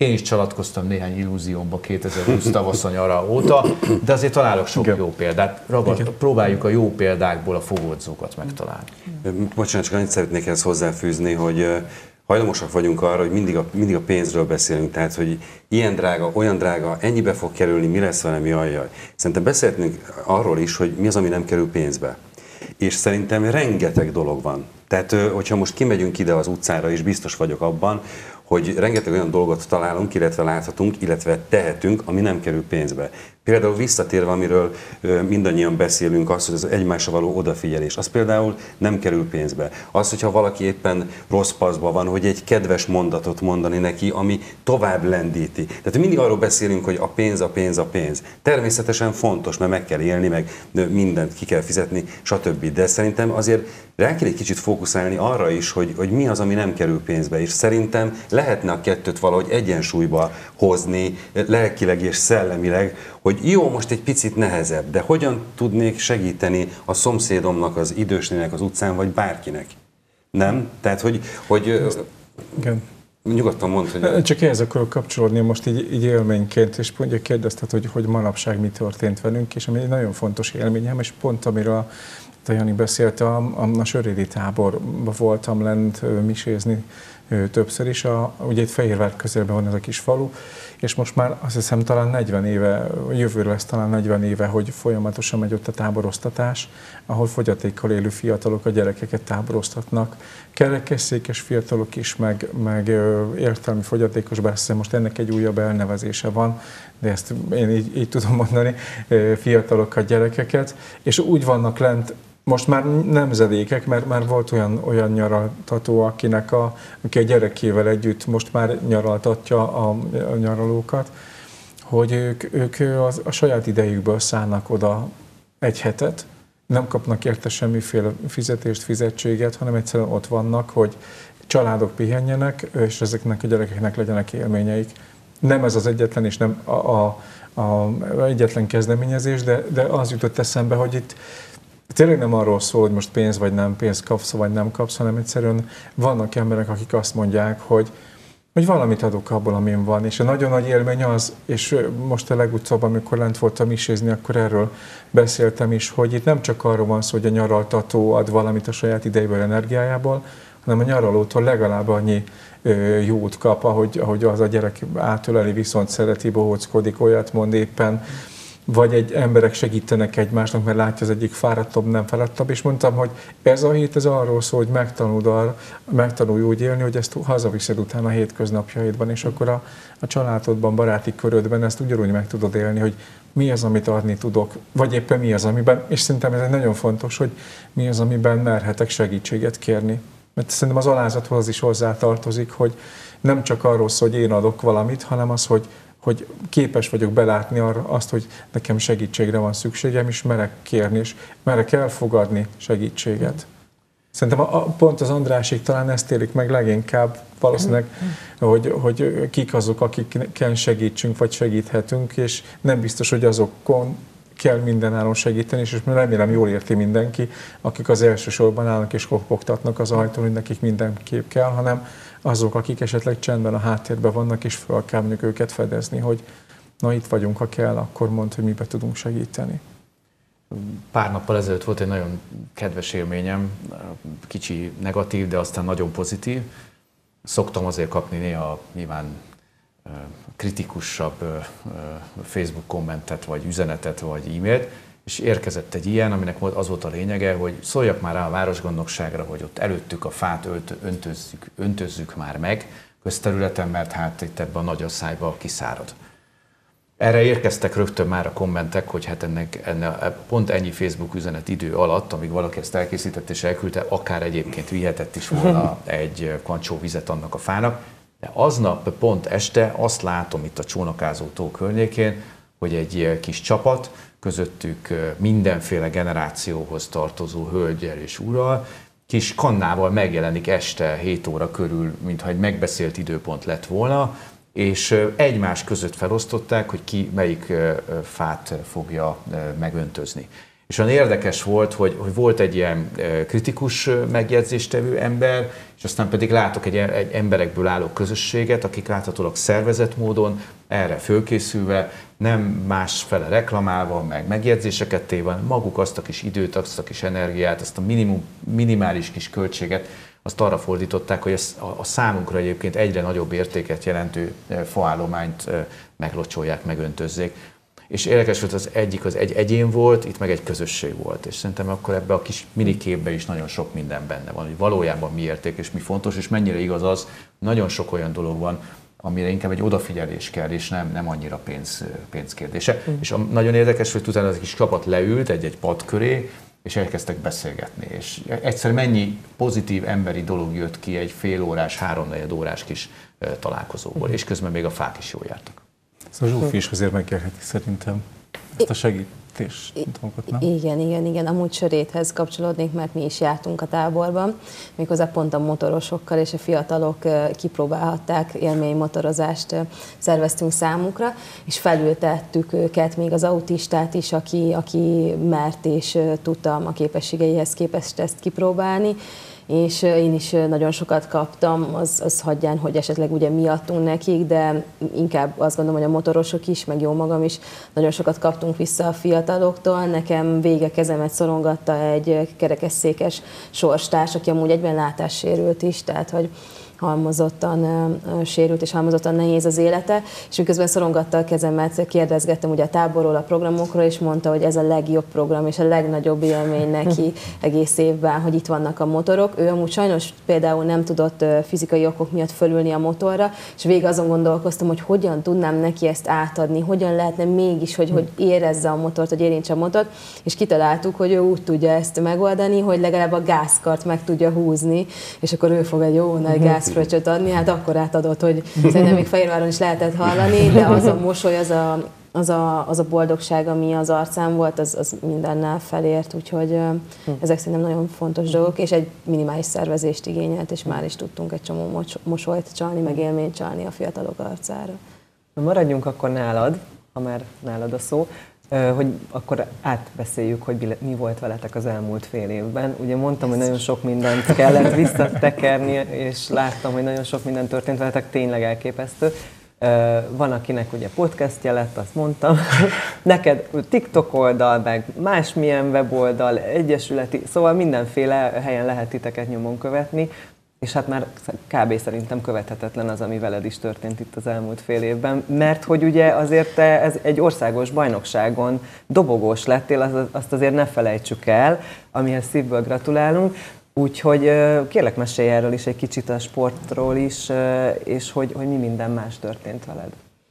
Én is csalatkoztam néhány illúziómba 2020 tavasz nyara óta, de azért találok sok jó példát. Próbáljuk a jó példákból a fogódzókat megtalálni. Bocsánat, csak annyit szeretnék ezt hozzáfűzni, hogy hajlamosak vagyunk arra, hogy mindig a pénzről beszélünk, tehát hogy ilyen drága, olyan drága, ennyibe fog kerülni, mi lesz velem, jaj. Szerintem beszélhetnénk arról is, hogy mi az, ami nem kerül pénzbe. És szerintem rengeteg dolog van. Tehát, hogyha most kimegyünk ide az utcára, és biztos vagyok abban, hogy rengeteg olyan dolgot találunk, illetve láthatunk, illetve tehetünk, ami nem kerül pénzbe. Például visszatérve, amiről mindannyian beszélünk, az, hogy az egymásra való odafigyelés, az például nem kerül pénzbe. Az, hogyha valaki éppen rossz paszban van, hogy egy kedves mondatot mondani neki, ami tovább lendíti. Tehát mindig arról beszélünk, hogy a pénz, a pénz, a pénz. Természetesen fontos, mert meg kell élni, meg mindent ki kell fizetni, stb. De szerintem azért rá kell egy kicsit fókuszálni arra is, hogy mi az, ami nem kerül pénzbe. És szerintem lehetne a kettőt valahogy egyensúlyba hozni, lelkileg és szellemileg, hogy jó, most egy picit nehezebb, de hogyan tudnék segíteni a szomszédomnak, az idősnének az utcán, vagy bárkinek? Nem? Tehát, hogy igen. Nyugodtan mondd, hogy... Csak ehhez akarok kapcsolódni most így élményként, és mondja, kérdezted, hogy manapság mi történt velünk, és ami egy nagyon fontos élményem, és pont amiről a Jani beszélt, a Sörédi táborban voltam lent misézni többször is. Ugye itt Fehérvár közelben van ez a kis falu, és most már azt hiszem talán 40 éve, jövőre lesz talán 40 éve, hogy folyamatosan megy ott a táboroztatás, ahol fogyatékkal élő fiatalok a gyerekeket táboroztatnak. Kerekesszékes fiatalok is, meg értelmi fogyatékos, bár most ennek egy újabb elnevezése van, de ezt én így tudom mondani, fiatalokat, gyerekeket, és úgy vannak lent, most már nemzedékek, mert már volt olyan nyaraltató, aki a gyerekével együtt most már nyaraltatja a nyaralókat, hogy ők a saját idejükből szállnak oda egy hetet, nem kapnak érte semmiféle fizetést, fizetséget, hanem egyszerűen ott vannak, hogy családok pihenjenek, és ezeknek a gyerekeknek legyenek élményeik. Nem ez az egyetlen, és nem a egyetlen kezdeményezés, de az jutott eszembe, hogy itt tényleg nem arról szól, hogy most pénz vagy nem pénz kapsz, vagy nem kapsz, hanem egyszerűen vannak emberek, akik azt mondják, hogy valamit adok abból, amin van. És a nagyon nagy élmény az, és most a legutóbb, amikor lent voltam misézni, akkor erről beszéltem is, hogy itt nem csak arról van szó, hogy a nyaraltató ad valamit a saját idejéből, energiájából, hanem a nyaralótól legalább annyi jót kap, ahogy az a gyerek átöleli, viszont szereti, bohóckodik, olyat mond éppen, vagy egy emberek segítenek egymásnak, mert látja az egyik fáradtabb, nem fáradtabb, és mondtam, hogy ez a hét ez arról szól, hogy megtanulj úgy élni, hogy ezt hazaviszed utána a hétköznapjaidban, és akkor a családodban, baráti körödben ezt ugyanúgy meg tudod élni, hogy mi az, amit adni tudok, vagy éppen mi az, amiben, és szerintem ez egy nagyon fontos, hogy mi az, amiben merhetek segítséget kérni. Mert szerintem az alázathoz az is hozzátartozik, hogy nem csak arról szól, hogy én adok valamit, hanem az, hogy képes vagyok belátni arra azt, hogy nekem segítségre van szükségem, és merek kérni, és merek elfogadni segítséget. Szerintem pont az Andrásék talán ezt élik meg leginkább valószínűleg, hogy kik azok, akiken segítsünk, vagy segíthetünk, és nem biztos, hogy azokon kell mindenáron segíteni, és remélem jól érti mindenki, akik az első sorban állnak és kopogtatnak az ajtón, hogy nekik mindenképp kell, hanem azok, akik esetleg csendben a háttérben vannak, és fel kell mondjuk őket fedezni, hogy na itt vagyunk, ha kell, akkor mondd, hogy mibe tudunk segíteni. Pár nappal ezelőtt volt egy nagyon kedves élményem, kicsi negatív, de aztán nagyon pozitív. Szoktam azért kapni néha nyilván kritikusabb Facebook kommentet, vagy üzenetet, vagy e-mailt, és érkezett egy ilyen, aminek az volt a lényege, hogy szóljak már rá a városgondnokságra, hogy ott előttük a fát öntözzük már meg közterületen, mert hát itt ebben a nagy asszályban kiszárad. Erre érkeztek rögtön már a kommentek, hogy hát pont ennyi Facebook üzenet idő alatt, amíg valaki ezt elkészített és elküldte, akár egyébként vihetett is volna egy kancsó vizet annak a fának. De aznap pont este azt látom itt a Csónakázó tó környékén, hogy egy kis csapat, közöttük mindenféle generációhoz tartozó hölgyel és úrral, kis kannával megjelenik este 7 óra körül, mintha egy megbeszélt időpont lett volna, és egymás között felosztották, hogy ki melyik fát fogja megöntözni. És olyan érdekes volt, hogy volt egy ilyen kritikus megjegyzéstevő ember, és aztán pedig látok egy emberekből álló közösséget, akik láthatólag szervezett módon, erre fölkészülve, nem másfele reklamálva, meg megjegyzéseket téve, maguk azt a kis időt, azt a kis energiát, azt a minimális kis költséget, azt arra fordították, hogy a számunkra egyébként egyre nagyobb értéket jelentő faállományt meglocsolják, megöntözzék. És érdekes volt, az egy egyén volt, itt meg egy közösség volt. És szerintem akkor ebbe a kis miniképbe is nagyon sok minden benne van, hogy valójában mi érték és mi fontos, és mennyire igaz az, nagyon sok olyan dolog van, amire inkább egy odafigyelés kell, és nem annyira pénz kérdése. És nagyon érdekes, hogy utána az kis csapat leült egy pad köré, és elkezdtek beszélgetni. És egyszer mennyi pozitív emberi dolog jött ki egy fél órás, 3-4 órás kis találkozóból, és közben még a fák is jól jártak. Szóval Zsófi is azért megélheti szerintem ezt a segítés dolgot, nem? Igen. Amúgy Söréthez kapcsolódnék, mert mi is jártunk a táborban, méghozzá pont a motorosokkal és a fiatalok kipróbálhatták, élménymotorozást szerveztünk számukra, és felültettük őket, még az autistát is, aki mert és tudta a képességeihez képest ezt kipróbálni, és én is nagyon sokat kaptam, az hagyján, hogy esetleg ugye miattunk nekik, de inkább azt gondolom, hogy a motorosok is, meg jó magam is, nagyon sokat kaptunk vissza a fiataloktól. Nekem vége kezemet szorongatta egy kerekesszékes sorstárs, aki amúgy egyben látássérült is, tehát hogy halmozottan sérült és halmozottan nehéz az élete, és miközben szorongatta a kezemet, kérdezgettem ugye a táborról, a programokról, és mondta, hogy ez a legjobb program és a legnagyobb élmény neki egész évben, hogy itt vannak a motorok. Ő amúgy sajnos például nem tudott fizikai okok miatt fölülni a motorra, és végig azon gondolkoztam, hogy hogyan tudnám neki ezt átadni, hogyan lehetne mégis, hogy érezze a motort, hogy érintse a motort, és kitaláltuk, hogy ő úgy tudja ezt megoldani, hogy legalább a gázkart meg tudja húzni, és akkor ő fog egy jó nagy gázfröccsöt adni, hát akkor átadott, hogy szerintem még Fehérváron is lehetett hallani, de az a mosoly, az a boldogság, ami az arcán volt, az mindennel felért, úgyhogy ezek szerintem nagyon fontos dolgok, és egy minimális szervezést igényelt, és már is tudtunk egy csomó mosolyt csalni, meg élményt csalni a fiatalok arcára. Maradjunk akkor nálad, ha már nálad a szó, hogy akkor átbeszéljük, hogy mi volt veletek az elmúlt fél évben. Ugye mondtam, hogy nagyon sok mindent kellett visszatekerni, és láttam, hogy nagyon sok minden történt veletek, tényleg elképesztő. Van, akinek ugye podcastja lett, azt mondtam. Neked TikTok oldal, meg másmilyen weboldal, egyesületi, szóval mindenféle helyen lehet titeket nyomon követni. És hát már kb. Szerintem követhetetlen az, ami veled is történt itt az elmúlt fél évben, mert hogy ugye azért te ez egy országos bajnokságon dobogós lettél, azt azért ne felejtsük el, amihez szívből gratulálunk. Úgyhogy kérlek, mesélj erről is egy kicsit, a sportról is, és hogy mi minden más történt veled.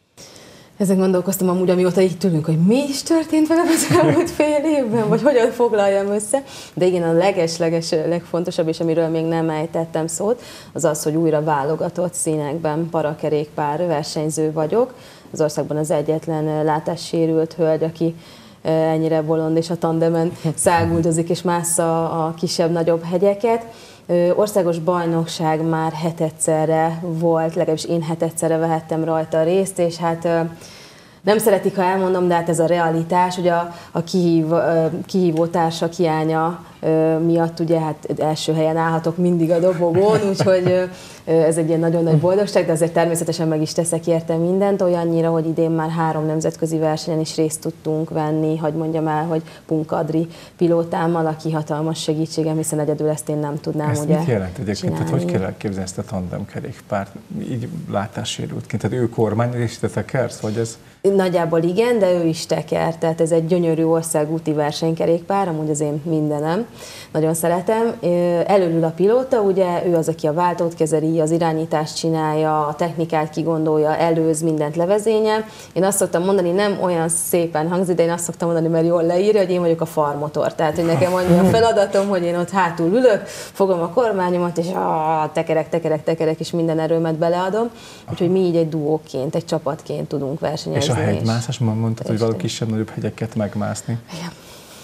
Ezen gondolkoztam amúgy, amióta így tűnünk, hogy mi is történt velem az elmúlt fél évben, vagy hogyan foglaljam össze. De igen, a legfontosabb, és amiről még nem ejtettem szót, az az, hogy újra válogatott színekben parakerékpár versenyző vagyok. Az országban az egyetlen látássérült hölgy, aki ennyire bolond és a tandemen száguldozik és mássza a kisebb-nagyobb hegyeket. Országos bajnokság már 7-szerre volt, legalábbis én 7-szerre vehettem rajta részt, és hát nem szeretik, ha elmondom, de hát ez a realitás, ugye a kihívó társak hiánya miatt ugye hát első helyen állhatok mindig a dobogón, úgyhogy ez egy ilyen nagyon nagy boldogság, de azért természetesen meg is teszek érte mindent, olyannyira, hogy idén már 3 nemzetközi versenyen is részt tudtunk venni, hadd mondjam el, hogy Punk Adri pilótámmal, aki hatalmas segítségem, hiszen egyedül ezt én nem tudnám ezt ugye mit jelent egyébként? Tehát hogy kell elképzelni ezt a tandemkerékpárt, így látássérültként? Tehát ő kormányoz és te tekersz, vagy ez? Nagyjából igen, de ő is teker, tehát ez egy gyönyörű országúti versenykerékpár, amúgy az én mindenem, nagyon szeretem. Előül a pilóta, ugye ő az, aki a váltót kezeli, az irányítást csinálja, a technikát kigondolja, előz, mindent levezényel. Én azt szoktam mondani, nem olyan szépen hangzik, de én azt szoktam mondani, mert jól leírja, hogy én vagyok a farmotor. Tehát, hogy nekem annyi a feladatom, hogy én ott hátul ülök, fogom a kormányomat, és tekerek, és minden erőmet beleadom. Úgyhogy mi így egy duóként, egy csapatként tudunk versenyezni. És a hegymászás, mondtad, hogy valami kisebb-nagyobb hegyeket megmászni. Igen.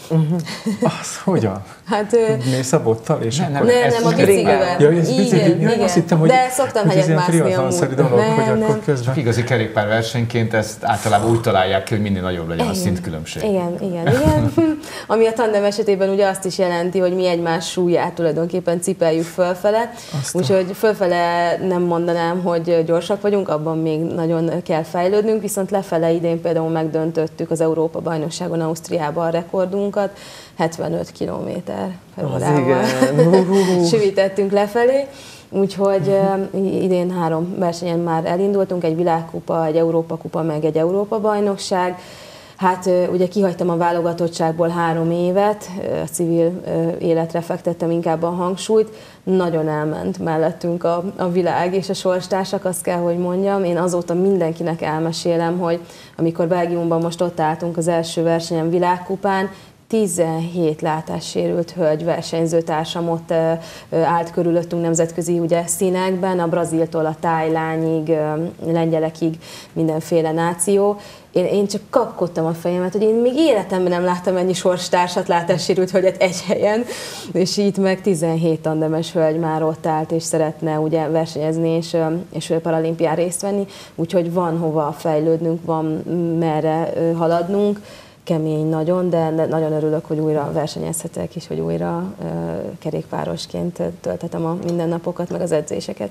Az hogyan? Hát, mész a bottal, és nem, a biciklivel. Ja, ez bicikli. Ja, azt hittem, hogy de szoktam hegyet mászni amúgy. Dolog, hogy akkor közben. Csak igazi kerékpárversenyként ezt általában úgy találják ki, hogy minél nagyobb legyen a szintkülönbség. Igen. Ami a tandem esetében ugye azt is jelenti, hogy mi egymás súlyát tulajdonképpen cipeljük fölfele. Úgyhogy fölfele nem mondanám, hogy gyorsak vagyunk, abban még nagyon kell fejlődnünk, viszont lefele idén például megdöntöttük az Európa-bajnokságon Ausztriában a rekordunkat, 75 km/h süvítettünk lefelé. Úgyhogy idén 3 versenyen már elindultunk, egy világkupa, egy Európa-kupa, meg egy Európa-bajnokság. Hát ugye kihagytam a válogatottságból 3 évet, a civil életre fektettem inkább a hangsúlyt. Nagyon elment mellettünk a világ és a sorstársak, azt kell, hogy mondjam. Én azóta mindenkinek elmesélem, hogy amikor Belgiumban most ott álltunk az első versenyen világkupán, 17 látássérült hölgy versenyzőtársam ott állt körülöttünk nemzetközi színekben, a braziltól a tájlányig, lengyelekig mindenféle náció. Én csak kapkodtam a fejemet, hogy én még életemben nem láttam ennyi sorstársat, látássérült hölgyet egy helyen, és itt meg 17 tandemes hölgy már ott állt, és szeretne ugye versenyezni, és paralimpián részt venni, úgyhogy van hova fejlődnünk, van merre haladnunk. Kemény nagyon, de nagyon örülök, hogy újra versenyezhetek, és hogy újra kerékpárosként tölthetem a mindennapokat, meg az edzéseket.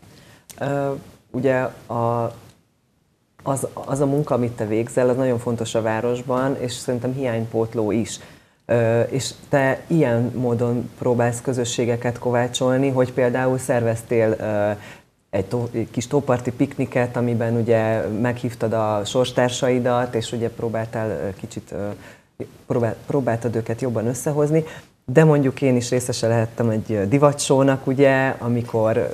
Ugye az a munka, amit te végzel, az nagyon fontos a városban, és szerintem hiánypótló is. És te ilyen módon próbálsz közösségeket kovácsolni, hogy például szerveztél egy kis tóparti pikniket, amiben ugye meghívtad a sorstársaidat, és ugye próbáltad őket jobban összehozni, de mondjuk én is részese lehettem egy divatsónak, ugye, amikor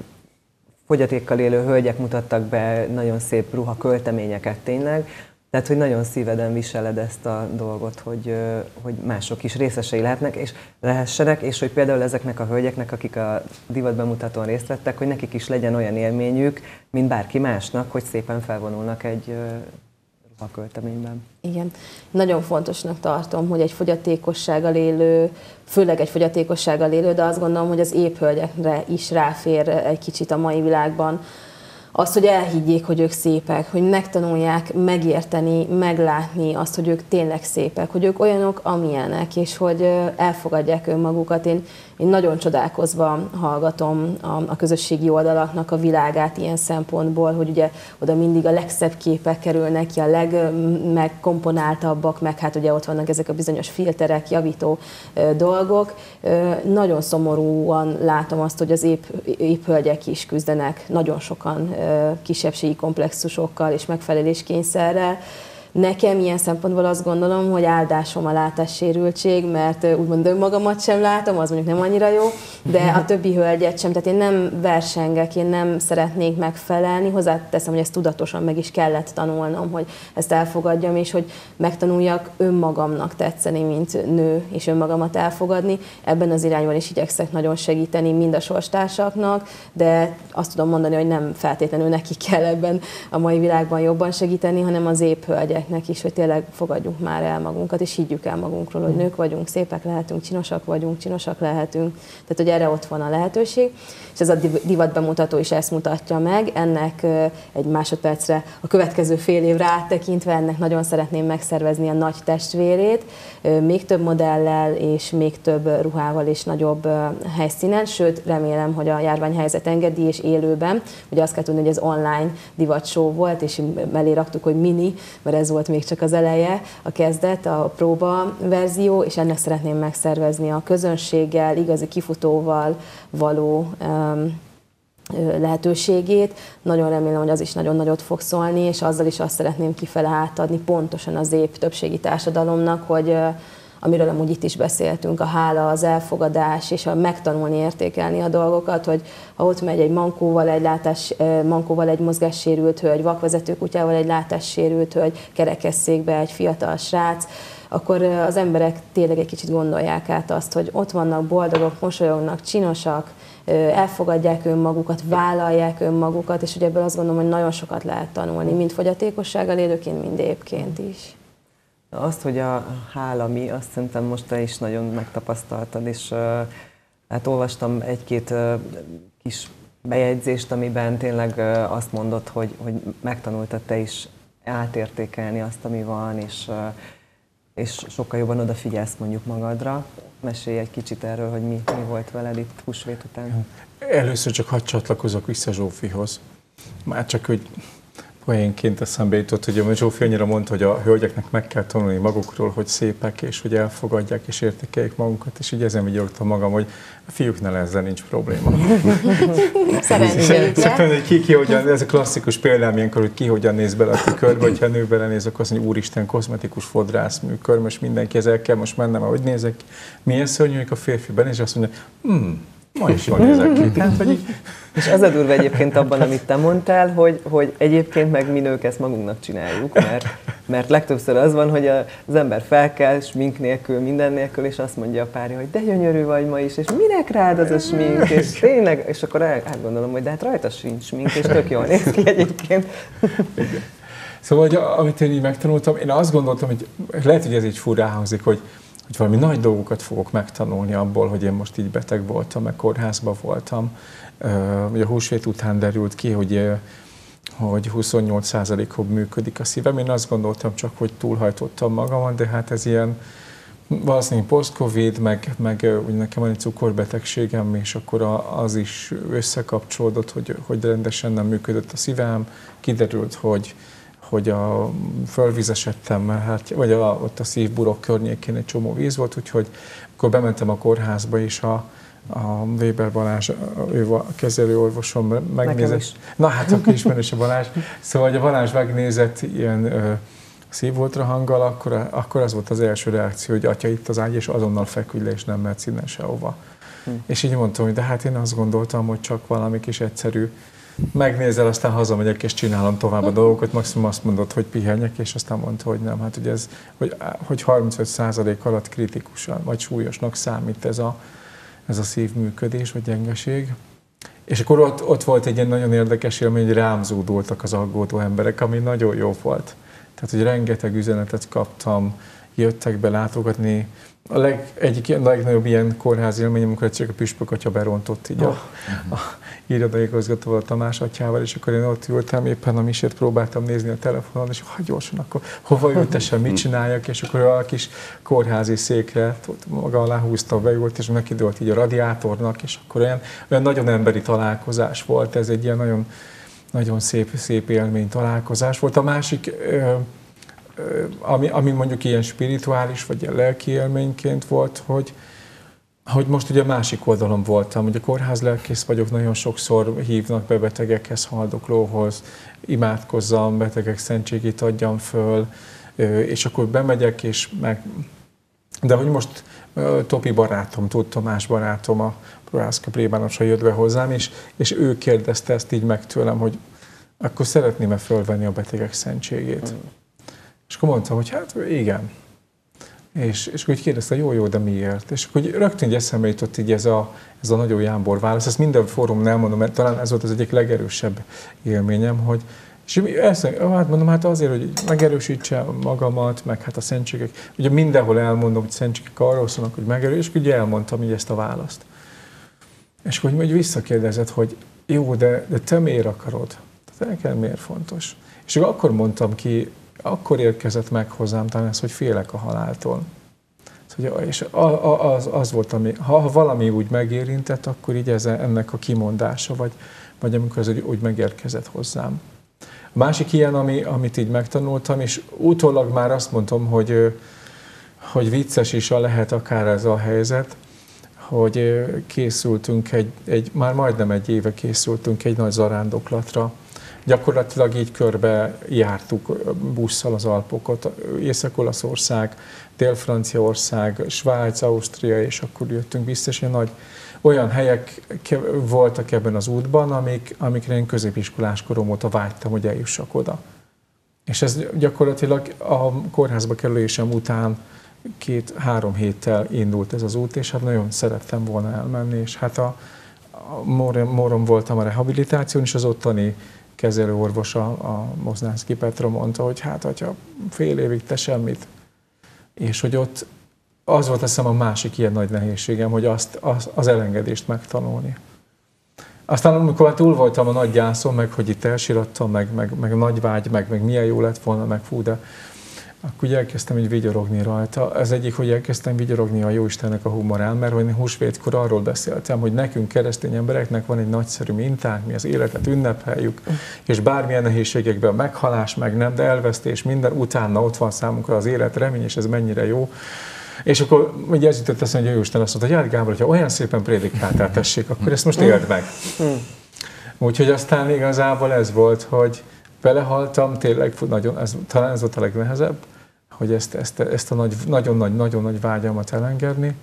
fogyatékkal élő hölgyek mutattak be nagyon szép ruha költeményeket tényleg, tehát, hogy nagyon szíveden viseled ezt a dolgot, hogy mások is részesei lehessenek, és hogy például ezeknek a hölgyeknek, akik a divatbemutatón részt vettek, hogy nekik is legyen olyan élményük, mint bárki másnak, hogy szépen felvonulnak egy ruhakölteményben. Igen. Nagyon fontosnak tartom, hogy egy fogyatékossággal élő, főleg egy fogyatékossággal élő, de azt gondolom, hogy az épp hölgyekre is ráfér egy kicsit a mai világban, azt, hogy elhiggyék, hogy ők szépek, hogy megtanulják megérteni, meglátni azt, hogy ők tényleg szépek, hogy ők olyanok, amilyenek, és hogy elfogadják önmagukat. Én nagyon csodálkozva hallgatom a közösségi oldalaknak a világát ilyen szempontból, hogy ugye oda mindig a legszebb képek kerülnek ki, a legmegkomponáltabbak, meg hát ugye ott vannak ezek a bizonyos filterek, javító dolgok. Nagyon szomorúan látom azt, hogy az épp hölgyek is küzdenek, nagyon sokan kisebbségi komplexusokkal és megfeleléskényszerrel. Nekem ilyen szempontból azt gondolom, hogy áldásom a látássérültség, mert úgymond önmagamat sem látom, az mondjuk nem annyira jó, de a többi hölgyet sem. Tehát én nem versengek, én nem szeretnék megfelelni, hozzáteszem, hogy ezt tudatosan meg is kellett tanulnom, hogy ezt elfogadjam, és hogy megtanuljak önmagamnak tetszeni, mint nő, és önmagamat elfogadni. Ebben az irányban is igyekszek nagyon segíteni mind a sorstársaknak, de azt tudom mondani, hogy nem feltétlenül nekik kell ebben a mai világban jobban segíteni, hanem az épp hölgyek is, hogy tényleg fogadjuk már el magunkat, és higgyük el magunkról, hogy nők vagyunk, szépek lehetünk, csinosak lehetünk. Tehát, hogy erre ott van a lehetőség. És ez a divatbemutató is ezt mutatja meg. Ennek egy másodpercre a következő fél évre áttekintve ennek nagyon szeretném megszervezni a nagy testvérét, még több modellel és még több ruhával és nagyobb helyszínen, sőt remélem, hogy a járványhelyzet engedi és élőben. Ugye azt kell tudni, hogy ez online divatshow volt, és mellé raktuk, hogy mini, mert ez volt még csak az eleje, a kezdet, a próba verzió, és ennek szeretném megszervezni a közönséggel, igazi kifutóval való lehetőségét. Nagyon remélem, hogy az is nagyon nagyot fog szólni, és azzal is azt szeretném kifele átadni pontosan az épp többségi társadalomnak, hogy amiről amúgy itt is beszéltünk, a hála, az elfogadás, és a megtanulni értékelni a dolgokat, hogy ha ott megy egy mankóval egy mozgássérült hölgy, vakvezető kutyával egy látássérült hölgy, kerekesszékbe egy fiatal srác, akkor az emberek tényleg egy kicsit gondolják át azt, hogy ott vannak, boldogok, mosolyognak, csinosak, elfogadják önmagukat, vállalják önmagukat, és ugye ebből azt gondolom, hogy nagyon sokat lehet tanulni, mind fogyatékossággal élőként, mind éppként is. Azt, hogy a hála mi, azt szerintem most te is nagyon megtapasztaltad, és hát olvastam egy-két kis bejegyzést, amiben tényleg azt mondod, hogy megtanultad te is átértékelni azt, ami van, és sokkal jobban odafigyelsz mondjuk magadra. Mesélj egy kicsit erről, hogy mi volt veled itt húsvét után. Először csak hadd csatlakozok vissza Zsófihoz. Már csak, hogy poénként eszembe jutott, hogy a Zsófi annyira mondta, hogy a hölgyeknek meg kell tanulni magukról, hogy szépek, és hogy elfogadják és értékeljék magukat, és így ezen vigyorogtam magam, hogy a fiúknál ezzel nincs probléma. Szerencsére. hogy ki hogyan, ez a klasszikus példám ilyenkor, hogy ki hogyan néz bele a tükörbe, hogyha nő belenéz, akkor azt mondja, úristen, kozmetikus fodrászmű, most mindenki ezzel kell most mennem, ahogy nézek. Milyen szörnyű, a férfi benéz, és azt mondja, ma is jól nézek ki. Tehát, hogy így... És az a durva egyébként abban, amit te mondtál, hogy egyébként meg mi nők ezt magunknak csináljuk, mert legtöbbször az van, hogy az ember felkel, smink nélkül, minden nélkül, és azt mondja a párja, hogy de gyönyörű vagy ma is, és minek rád az a smink, és tényleg, és akkor átgondolom, hogy de hát rajta sincs smink, és tök jól néz ki egyébként. Szóval, hogy amit én így megtanultam, én azt gondoltam, hogy lehet, hogy ez így furán hangzik, hogy valami nagy dolgokat fogok megtanulni abból, hogy én most így beteg voltam, meg kórházban voltam. Ugye a húsvét után derült ki, hogy 28%-ig működik a szívem. Én azt gondoltam csak, hogy túlhajtottam magamon, de hát ez ilyen valószínűleg post-covid, meg úgy nekem van egy cukorbetegségem, és akkor az is összekapcsolódott, hogy rendesen nem működött a szívem. Kiderült, hogy fölvízesedtem, vagy ott a szívburok környékén egy csomó víz volt, úgyhogy akkor bementem a kórházba, és a Weber Balázs, ő a kezelőorvosom megnézett. Na hát akkor ismerős a Balázs. Szóval, hogy a Balázs megnézett ilyen szívultrahanggal, akkor az volt az első reakció, hogy atya, itt az ágy, és azonnal feküdj le, és nem mehetsz innen sehova. És így mondtam, hogy de hát én azt gondoltam, hogy csak valami kis egyszerű megnézel, aztán hazamegyek és csinálom tovább a dolgokat, maximum azt mondod, hogy pihenjek, és aztán mondta, hogy nem, hát ugye hogy 35% alatt kritikusan vagy súlyosnak számít ez a szívműködés vagy gyengeség. És akkor ott volt egy ilyen nagyon érdekes élmény, hogy rám zúdultak az aggódó emberek, ami nagyon jó volt. Tehát, hogy rengeteg üzenetet kaptam, jöttek be látogatni. Egyik legnagyobb ilyen kórházi élmény, amikor egyszer a püspök atya berontott így a irodaigazgatóval, a Tamás atyával, és akkor én ott ültem, éppen a misét próbáltam nézni a telefonon, és gyorsan, akkor hova ültessem, mit csináljak, és akkor a kis kórházi székre maga alá húzta, beült, és neki dőlt így a radiátornak, és akkor olyan nagyon emberi találkozás volt, ez egy ilyen nagyon, nagyon szép élmény találkozás volt. A másik, ami mondjuk ilyen spirituális, vagy ilyen lelki élményként volt, hogy most ugye a másik oldalon voltam, hogy a kórházlelkész vagyok, nagyon sokszor hívnak be betegekhez, haldoklóhoz, imádkozzam, betegek szentségét adjam föl, és akkor bemegyek, és de hogy most Topi barátom, Tamás barátom, a Prohászka plébánosa jött be hozzám, és ő kérdezte ezt így meg tőlem, hogy akkor szeretném-e fölvenni a betegek szentségét. És akkor mondtam, hogy hát igen. És akkor így kérdezte, jó, de miért? És akkor rögtön így eszembe jutott így ez a nagyon jámbor válasz. Ezt minden fórumon elmondom, mert talán ez volt az egyik legerősebb élményem, hogy és hát mondom, hát azért, hogy megerősítse magamat, meg hát a szentségek. Ugye mindenhol elmondom, hogy szentségek arról szólnak, hogy megerősíts, és ugye elmondtam így ezt a választ. És akkor hogy visszakérdezett, hogy jó, de te miért akarod? Tehát nekem miért fontos? És akkor mondtam ki, akkor érkezett meg hozzám talán ez, hogy félek a haláltól. És az volt, ami, ha valami úgy megérintett, akkor így ennek a kimondása, vagy amikor ez úgy megérkezett hozzám. A másik ilyen, amit így megtanultam, és utólag már azt mondtam, hogy vicces is lehet akár ez a helyzet, hogy készültünk már majdnem egy éve készültünk egy nagy zarándoklatra. Gyakorlatilag így körbe jártuk busszal az Alpokat, Észak-Olaszország, Dél-Franciaország, Svájc, Ausztria, és akkor jöttünk vissza, és olyan helyek voltak ebben az útban, amikre én középiskolás korom óta vágytam, hogy eljussak oda. És ez gyakorlatilag a kórházba kerülésem után 2-3 héttel indult ez az út, és hát nagyon szerettem volna elmenni, és hát a morom voltam a rehabilitáción, és az ottani kezelőorvosa, a Moznánszky Petra mondta, hogy hát, hogyha fél évig te semmit És hogy ott az volt azt hiszem a másik ilyen nagy nehézségem, hogy az elengedést megtanulni. Aztán amikor már túl voltam a nagy gyászon, meg hogy itt elsirattam, meg nagy vágy, meg milyen jó lett volna, meg fú, de akkor ugye elkezdtem így vigyorogni rajta. Ez egyik, hogy elkezdtem vigyorogni a Jóistennek a humorán, mert hogy húsvétkor arról beszéltem, hogy nekünk keresztény embereknek van egy nagyszerű mintánk, mi az életet ünnepeljük, és bármilyen nehézségekben meghalás, meg nem, de elvesztés, minden utána ott van számunkra az élet, remény, és ez mennyire jó. És akkor ugye ez jutott eszembe, hogy Jóisten azt mondta, hogy hát Gábor, hogyha olyan szépen prédikáltál, tessék, akkor ezt most éld meg. Úgyhogy aztán igazából ez volt, hogy belehaltam, tényleg talán ez volt a legnehezebb, hogy ezt a nagyon nagy vágyamat elengedni,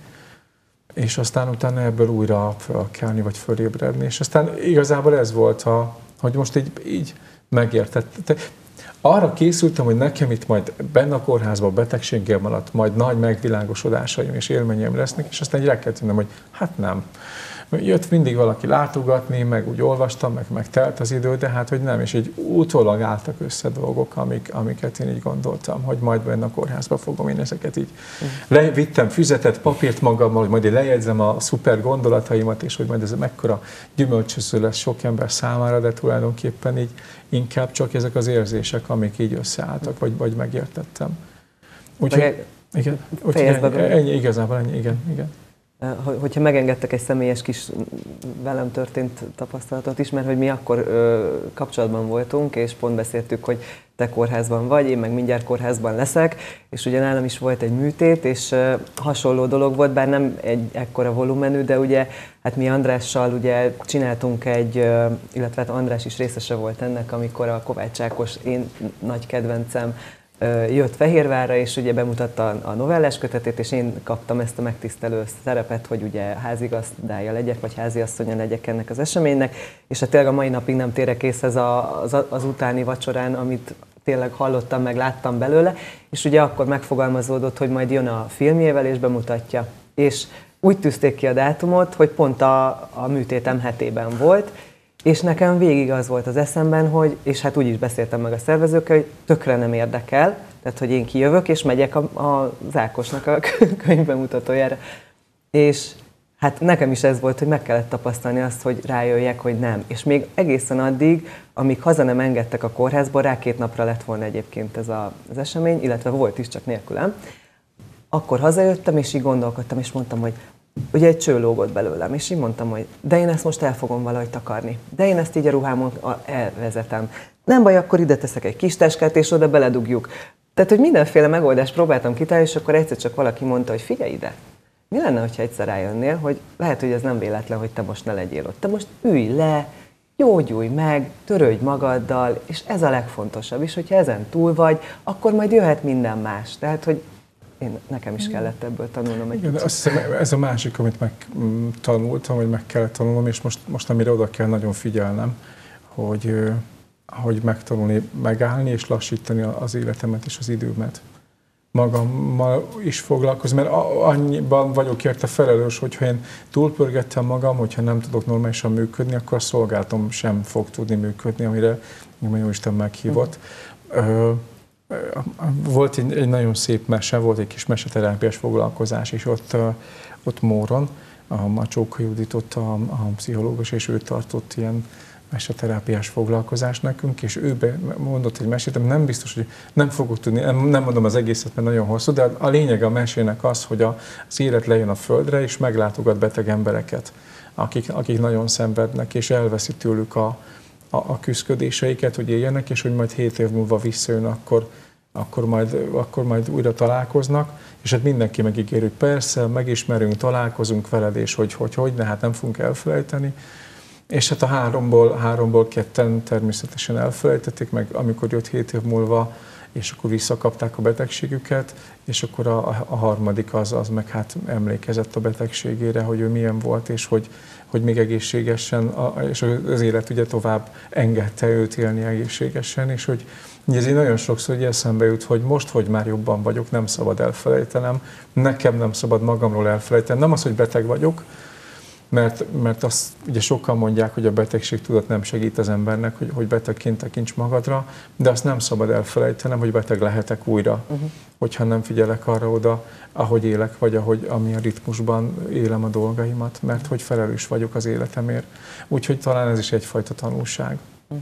és aztán utána ebből újra felkelni, vagy fölébredni. És aztán igazából ez volt, hogy most így megértette. Arra készültem, hogy nekem itt majd benne a kórházban, betegségem alatt majd nagy megvilágosodásaim és élményeim lesznek, és aztán így rá kellett tűnnem, hogy hát nem. Jött mindig valaki látogatni, meg úgy olvastam, meg telt az idő, de hát, hogy nem, és így utólag álltak össze dolgok, amiket én így gondoltam, hogy majd benne a kórházba fogom én ezeket így. Vittem füzetet, papírt magammal, hogy majd én lejegyzem a szuper gondolataimat, és hogy majd ez mekkora gyümölcsöző lesz sok ember számára, de tulajdonképpen így inkább csak ezek az érzések, amik így összeálltak, vagy megértettem. Úgyhogy, igen, ennyi, igazából ennyi, igen. Hogyha megengedtek egy személyes kis velem történt tapasztalatot is, mert hogy mi akkor kapcsolatban voltunk, és pont beszéltük, hogy te kórházban vagy, én meg mindjárt kórházban leszek, és ugye nálam is volt egy műtét, és hasonló dolog volt, bár nem egy ekkora volumenű, de ugye hát mi Andrással ugye csináltunk illetve hát András is részese volt ennek, amikor a Kovács Ákos, én nagy kedvencem, jött Fehérvárra, és ugye bemutatta a novellás kötetét, és én kaptam ezt a megtisztelő szerepet, hogy ugye házigazdája legyek, vagy háziasszonya legyek ennek az eseménynek, és hát tényleg a mai napig nem térek észhez az utáni vacsorán, amit tényleg hallottam, meg láttam belőle, és ugye akkor megfogalmazódott, hogy majd jön a filmjével, és bemutatja. És úgy tűzték ki a dátumot, hogy pont a műtétem hetében volt, és nekem végig az volt az eszemben, hogy, és hát úgy is beszéltem meg a szervezőkkel, hogy tökre nem érdekel, tehát hogy én kijövök, és megyek az Ákosnak a könyvbemutatójára. És hát nekem is ez volt, hogy meg kellett tapasztalni azt, hogy rájöjjek, hogy nem. És még egészen addig, amíg haza nem engedtek a kórházból, rá 2 napra lett volna egyébként ez az esemény, illetve volt is, csak nélkülem. Akkor hazajöttem, és így gondolkodtam, és mondtam, hogy ugye egy cső lógott belőlem, és így mondtam, hogy de én ezt most el fogom valahogy takarni. De én ezt így a ruhámon elvezetem. Nem baj, akkor ide teszek egy kis táskát, és oda beledugjuk. Tehát, hogy mindenféle megoldást próbáltam kitalálni, és akkor egyszer csak valaki mondta, hogy figyelj ide, mi lenne, hogyha egyszer rájönnél, hogy lehet, hogy ez nem véletlen, hogy te most ne legyél ott. Te most ülj le, gyógyulj meg, törődj magaddal, és ez a legfontosabb. És hogyha ezen túl vagy, akkor majd jöhet minden más. Tehát, hogy nekem is kellett ebből tanulnom egy kicsit. Azt hiszem, ez a másik, amit megtanultam, vagy meg kellett tanulnom, és most amire oda kell nagyon figyelnem, hogy megtanulni megállni és lassítani az életemet és az időmet. Magammal is foglalkozni, mert annyiban vagyok érte felelős, hogyha én túlpörgettem magam, hogyha nem tudok normálisan működni, akkor a szolgálatom sem fog tudni működni, amire Jóisten meghívott. Volt egy nagyon szép mese, volt egy kis meseterápiás foglalkozás is ott Móron, a Csóka Judit ott a pszichológus, és ő tartott ilyen meseterápiás foglalkozást nekünk, és ő mondott egy mesét, ami nem biztos, hogy nem fogok tudni, nem mondom az egészet, mert nagyon hosszú, de a lényeg a mesének az, hogy az élet lejön a földre, és meglátogat beteg embereket, akik nagyon szenvednek, és elveszi tőlük a küszködéseiket, hogy éljenek, és hogy majd 7 év múlva visszajön, akkor majd újra találkoznak, és hát mindenki megígér, hogy persze, megismerünk, találkozunk veled, és hogy ne, hát nem fogunk elfelejteni. És hát a háromból 2 természetesen elfelejtették, meg amikor jött 7 év múlva, és akkor visszakapták a betegségüket, és akkor a harmadik az meg hát emlékezett a betegségére, hogy ő milyen volt, és hogy még egészségesen, és az élet ugye tovább engedte őt élni egészségesen, és hogy ez így nagyon sokszor hogy eszembe jut, hogy most, hogy már jobban vagyok, nem szabad elfelejtenem, nekem nem szabad magamról elfelejtenem, nem az, hogy beteg vagyok, mert azt ugye sokan mondják, hogy a betegségtudat nem segít az embernek, hogy betegként tekints magadra, de azt nem szabad elfelejtenem, hogy beteg lehetek újra, hogyha nem figyelek arra oda, ahogy élek, vagy amilyen ritmusban élem a dolgaimat, mert hogy felelős vagyok az életemért. Úgyhogy talán ez is egyfajta tanulság.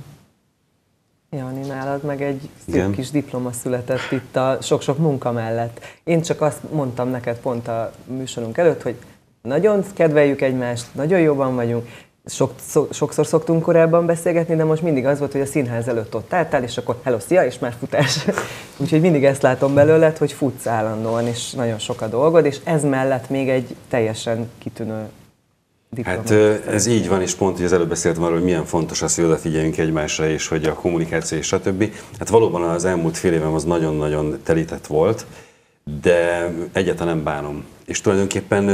Jani, nálad meg egy szép kis diploma született itt a sok-sok munka mellett. Én csak azt mondtam neked pont a műsorunk előtt, hogy nagyon kedveljük egymást, nagyon jobban vagyunk. Sokszor szoktunk korábban beszélgetni, de most mindig az volt, hogy a színház előtt ott álltál, és akkor hello, szia, és már futás. Úgyhogy mindig ezt látom belőled, hogy futsz állandóan, és nagyon sok a dolgod, és ez mellett még egy teljesen kitűnő diploma. Hát ez így van, és pont, hogy az előbb beszéltem arról, hogy milyen fontos az, hogy odafigyeljünk egymásra, és hogy a kommunikáció és stb. Hát valóban az elmúlt fél évem az nagyon-nagyon telített volt, de egyáltalán nem bánom. És tulajdonképpen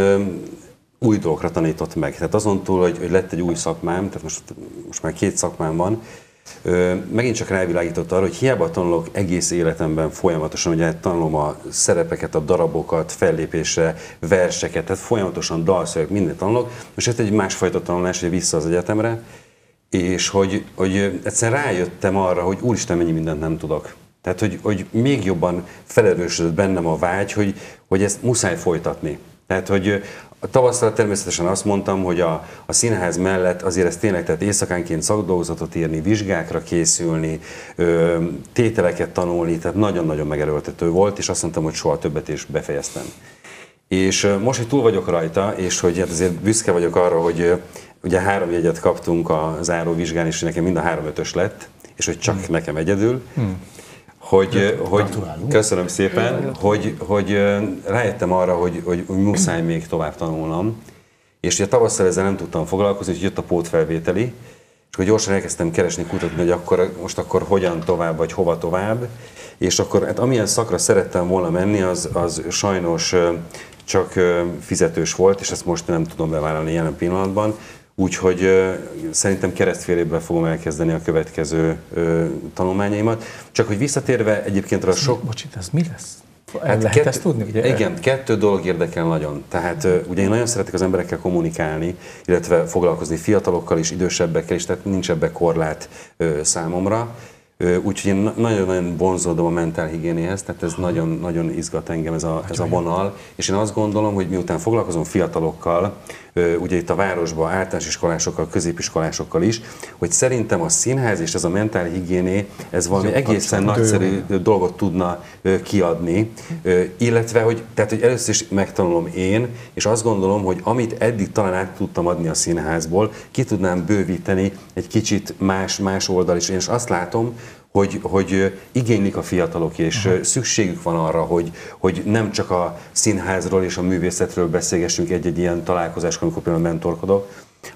új dolgokra tanított meg. Tehát azon túl, hogy lett egy új szakmám, tehát most már 2 szakmám van, megint csak rávilágított arra, hogy hiába tanulok egész életemben folyamatosan, ugye tanulom a szerepeket, a darabokat, fellépésre, verseket, tehát folyamatosan dalszöveg, mindent tanulok. Most ez egy másfajta tanulás, hogy vissza az egyetemre, és hogy egyszerűen rájöttem arra, hogy úristen, mennyi mindent nem tudok. Tehát, hogy még jobban felerősödött bennem a vágy, hogy ezt muszáj folytatni. Tehát, hogy tavasszal természetesen azt mondtam, hogy a színház mellett azért ez tényleg, tehát éjszakánként szakdolgozatot írni, vizsgákra készülni, tételeket tanulni, tehát nagyon-nagyon megerőltető volt, és azt mondtam, hogy soha többet, és befejeztem. És most, hogy túl vagyok rajta, és hogy hát azért büszke vagyok arra, hogy ugye 3 jegyet kaptunk a záróvizsgán, és nekem mind a 3 5-ös lett, és hogy csak nekem egyedül. Hogy köszönöm szépen, hogy rájöttem arra, hogy muszáj még tovább tanulnom, és ugye tavasszal ezzel nem tudtam foglalkozni, hogy jött a pótfelvételi, és akkor gyorsan elkezdtem keresni, kutatni, hogy akkor hogyan tovább, vagy hova tovább, és akkor hát amilyen szakra szerettem volna menni, az sajnos csak fizetős volt, és ezt most nem tudom bevállalni jelen pillanatban. Úgyhogy szerintem keresztférében fogom elkezdeni a következő tanulmányaimat. Csak hogy visszatérve egyébként a sok... Bocsit, ez mi lesz? Hát lehet ezt tudni? Ugye? Igen, 2 dolog érdekel nagyon. Tehát ugye én nagyon szeretek az emberekkel kommunikálni, illetve foglalkozni fiatalokkal is, idősebbekkel is, tehát nincs ebbe korlát számomra. Úgyhogy én nagyon-nagyon vonzódom a mentálhigiénéhez, tehát ez nagyon izgat engem ez a vonal, és én azt gondolom, hogy miután foglalkozom fiatalokkal, ugye itt a városban általános iskolásokkal, középiskolásokkal is, hogy szerintem a színház és ez a mentálhigiéné, ez valami egészen nagyszerű dolgot tudna kiadni, illetve, hogy először is megtanulom én, és azt gondolom, hogy amit eddig talán át tudtam adni a színházból, ki tudnám bővíteni egy kicsit más oldal is. Én is azt látom, hogy igénylik a fiatalok, és szükségük van arra, hogy nem csak a színházról és a művészetről beszélgessünk egy ilyen találkozáskor, amikor például mentorkodok,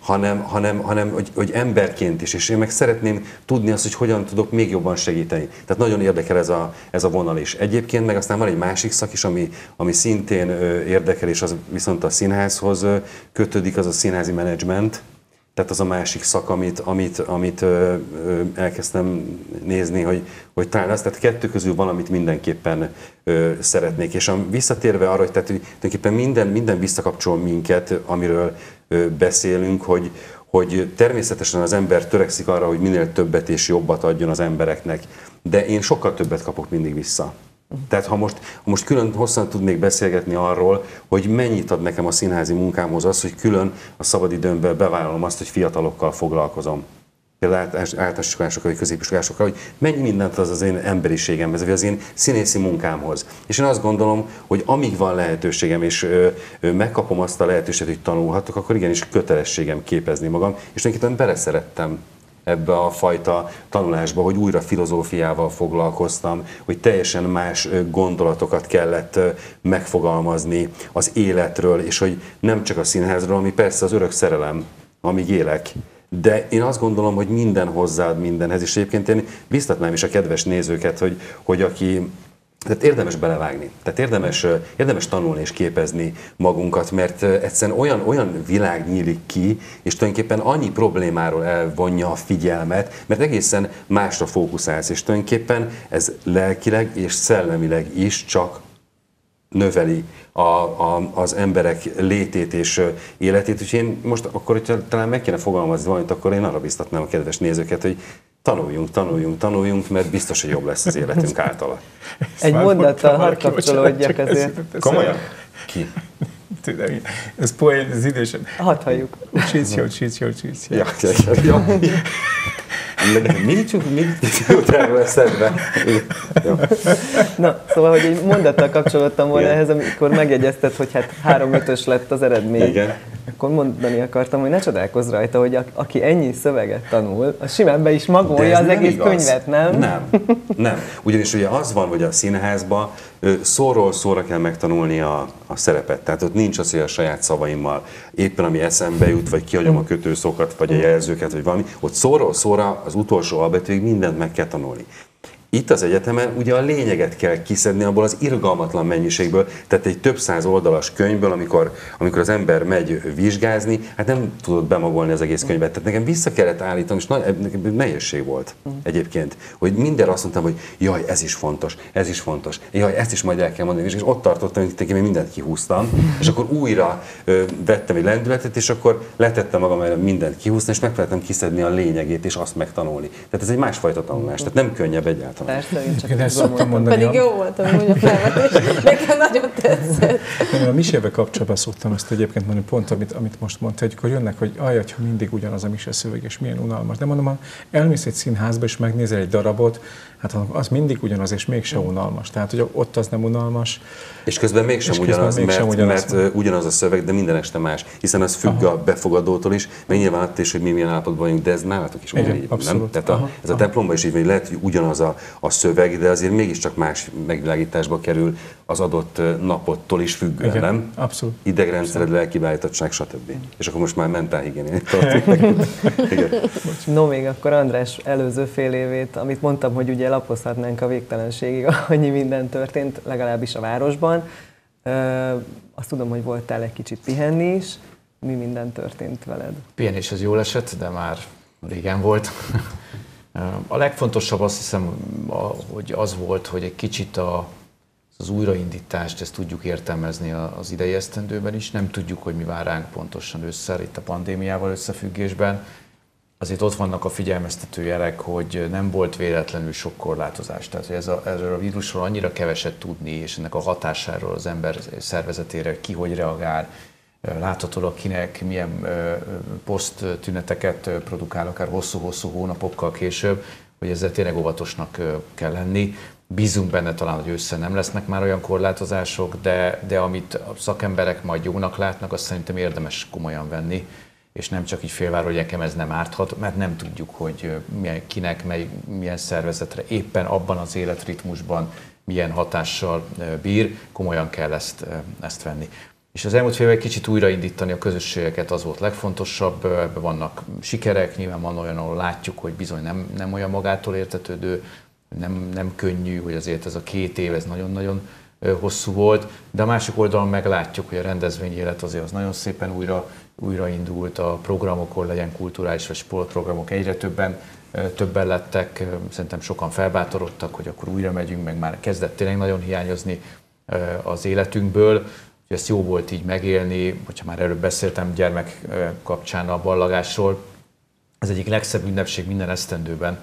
hanem hogy emberként is, és én meg szeretném tudni azt, hogy hogyan tudok még jobban segíteni. Tehát nagyon érdekel ez a vonal is. Egyébként meg aztán van egy másik szak is, ami szintén érdekel, és az viszont a színházhoz kötődik, az a színházi menedzsment. Tehát az a másik szak, amit elkezdtem nézni, hogy talán az, tehát 2 közül valamit mindenképpen szeretnék. És visszatérve arra, hogy tulajdonképpen minden visszakapcsol minket, amiről beszélünk, hogy természetesen az ember törekszik arra, hogy minél többet és jobbat adjon az embereknek, de én sokkal többet kapok mindig vissza. Tehát ha most külön hosszan tudnék beszélgetni arról, hogy mennyit ad nekem a színházi munkámhoz az, hogy külön a szabadidőmben bevállalom azt, hogy fiatalokkal foglalkozom. Például általános iskolásokkal, vagy középiskolásokkal, hogy mennyi mindent az én emberiségemhez, vagy az én színészi munkámhoz. És én azt gondolom, hogy amíg van lehetőségem, és megkapom azt a lehetőséget, hogy tanulhatok, akkor igenis kötelességem képezni magam, és tulajdonképpen beleszerettem ebbe a fajta tanulásba, hogy újra filozófiával foglalkoztam, hogy teljesen más gondolatokat kellett megfogalmazni az életről, és hogy nem csak a színházról, ami persze az örök szerelem, amíg élek, de én azt gondolom, hogy minden hozzáad mindenhez, és egyébként én biztatnám is a kedves nézőket, hogy aki... Tehát érdemes belevágni, tehát érdemes tanulni és képezni magunkat, mert egyszerűen olyan világ nyílik ki, és tulajdonképpen annyi problémáról elvonja a figyelmet, mert egészen másra fókuszálsz, és tulajdonképpen ez lelkileg és szellemileg is csak növeli az emberek létét és életét. Úgyhogy én most akkor, hogyha talán meg kéne fogalmazni valamit, akkor én arra biztatnám a kedves nézőket, hogy tanuljunk, mert biztos, hogy jobb lesz az életünk általa. Egy mondattal hadd kapcsolódjak azért. Komolyan? Ki? Tudom, ez poén, ez idősen. Hadd halljuk. Csícs jó. Ja. Mit jut erről eszedbe? Na, szóval, hogy egy mondattal kapcsolódtam volna ehhez, amikor megjegyezted, hogy hát 3-5-ös lett az eredmény. Igen. Akkor mondani akartam, hogy ne csodálkozz rajta, hogy aki ennyi szöveget tanul, az simán be is magolja az egész könyvet, nem? Nem. Ugyanis ugye az van, hogy a színházban szóról szóra kell megtanulni a szerepet. Tehát ott nincs az, hogy a saját szavaimmal éppen ami eszembe jut, vagy kihagyom a kötőszokat, vagy a jelzőket, vagy valami. Ott szóról szóra az utolsó albetűig mindent meg kell tanulni. Itt az egyetemen ugye a lényeget kell kiszedni abból az irgalmatlan mennyiségből, tehát egy több száz oldalas könyvből, amikor az ember megy vizsgázni, hát nem tudod bemagolni az egész könyvet. Tehát nekem vissza kellett állítanom, és nehézség volt egyébként, hogy mindenre azt mondtam, hogy jaj, ez is fontos, jaj, ezt is majd el kell mondani, és ott tartottam, hogy én mindent kihúztam, és akkor újra vettem egy lendületet, és akkor letettem magam erre mindent kihúzni, és megpróbáltam kiszedni a lényegét, és azt megtanulni. Tehát ez egy másfajta tanulás, tehát nem könnyebb egyáltalán. Persze, én csak ezt szoktam mondani. Pedig jó volt, amúgy a felvetés. Nekem nagyon tetszett. A misével kapcsolatban szoktam ezt egyébként mondani, pont amit most mondta, hogy akkor jönnek, hogy ha mindig ugyanaz a mise szöveg, és milyen unalmas. De mondom, ha elmész egy színházba, és megnézel egy darabot, hát az mindig ugyanaz, és mégse unalmas. Tehát, hogy ott az nem unalmas. És közben mégsem ugyanaz, mert ugyanaz a szöveg, de minden este más. Hiszen ez függ a befogadótól is, meg nyilván attól is, hogy mi milyen állapotban vagyunk, de ez nálatok is ugyanígy, nem? Tehát ez a templomban is így van, hogy lehet, hogy ugyanaz a szöveg, de azért mégiscsak más megvilágításba kerül az adott napottól is függően, igen, nem? Abszolút. Idegrendszered, lelkibeállítottság, stb. És akkor most már mentálhigiénénél tartunk. No, még akkor András előző fél évét, amit mondtam, hogy ugye lapozhatnánk a végtelenségig, annyi minden történt, legalábbis a városban. Azt tudom, hogy voltál egy kicsit pihenni is. Mi minden történt veled? Pihenés az jól esett, de már régen volt. A legfontosabb azt hiszem, hogy az volt, hogy egy kicsit az újraindítást ezt tudjuk értelmezni az idei esztendőben is. Nem tudjuk, hogy mi vár ránk pontosan ősszel, itt a pandémiával összefüggésben. Azért ott vannak a figyelmeztető jelek, hogy nem volt véletlenül sok korlátozás. Tehát, hogy erről a vírusról annyira keveset tudni, és ennek a hatásáról az ember szervezetére ki hogy reagál, láthatólag kinek milyen poszttüneteket produkál, akár hosszú-hosszú hónapokkal később, hogy ezzel tényleg óvatosnak kell lenni. Bízunk benne talán, hogy ősszel nem lesznek már olyan korlátozások, de amit a szakemberek majd jónak látnak, azt szerintem érdemes komolyan venni, és nem csak így félvár, hogy nekem ez nem árthat, mert nem tudjuk, hogy kinek, milyen szervezetre éppen abban az életritmusban milyen hatással bír, komolyan kell ezt venni. És az elmúlt fél évben kicsit újraindítani a közösségeket, az volt legfontosabb, ebben vannak sikerek, nyilván van olyan, ahol látjuk, hogy bizony nem olyan magától értetődő, nem könnyű, hogy azért ez a 2 év, ez nagyon-nagyon hosszú volt, de a másik oldalon meglátjuk, hogy a rendezvényélet azért az nagyon szépen újraindult, a programokon, legyen kulturális vagy sportprogramok egyre többen lettek, szerintem sokan felbátorodtak, hogy akkor újra megyünk, meg már kezdett tényleg nagyon hiányozni az életünkből. Ezt jó volt így megélni, hogyha már előbb beszéltem gyermek kapcsán a ballagásról. Ez egyik legszebb ünnepség minden esztendőben,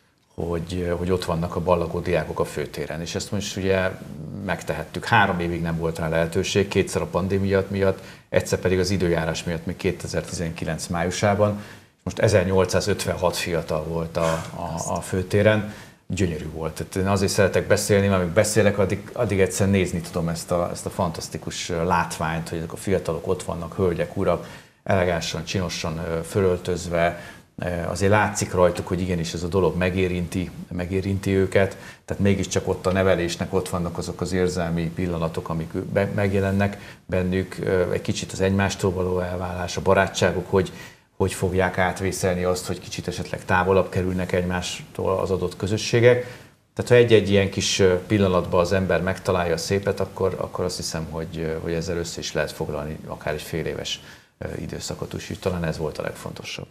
hogy ott vannak a ballagó diákok a főtéren. És ezt most ugye megtehettük. 3 évig nem volt rá lehetőség, 2-szer a pandémia miatt, egyszer pedig az időjárás miatt még 2019 májusában. Most 1856 fiatal volt a főtéren. Gyönyörű volt. Tehát én azért szeretek beszélni, mert amíg beszélek, addig egyszer nézni tudom ezt a fantasztikus látványt, hogy ezek a fiatalok ott vannak, hölgyek, urak, elegánsan, csinosan fölöltözve, azért látszik rajtuk, hogy igenis ez a dolog megérinti őket, tehát mégiscsak ott a nevelésnek ott vannak azok az érzelmi pillanatok, amik megjelennek bennük, egy kicsit az egymástól való elválás, a barátságok, hogy fogják átvészelni azt, hogy kicsit esetleg távolabb kerülnek egymástól az adott közösségek. Tehát ha egy-egy ilyen kis pillanatban az ember megtalálja a szépet, akkor azt hiszem, hogy ezzel össze is lehet foglalni akár egy fél éves időszakot is. Talán ez volt a legfontosabb.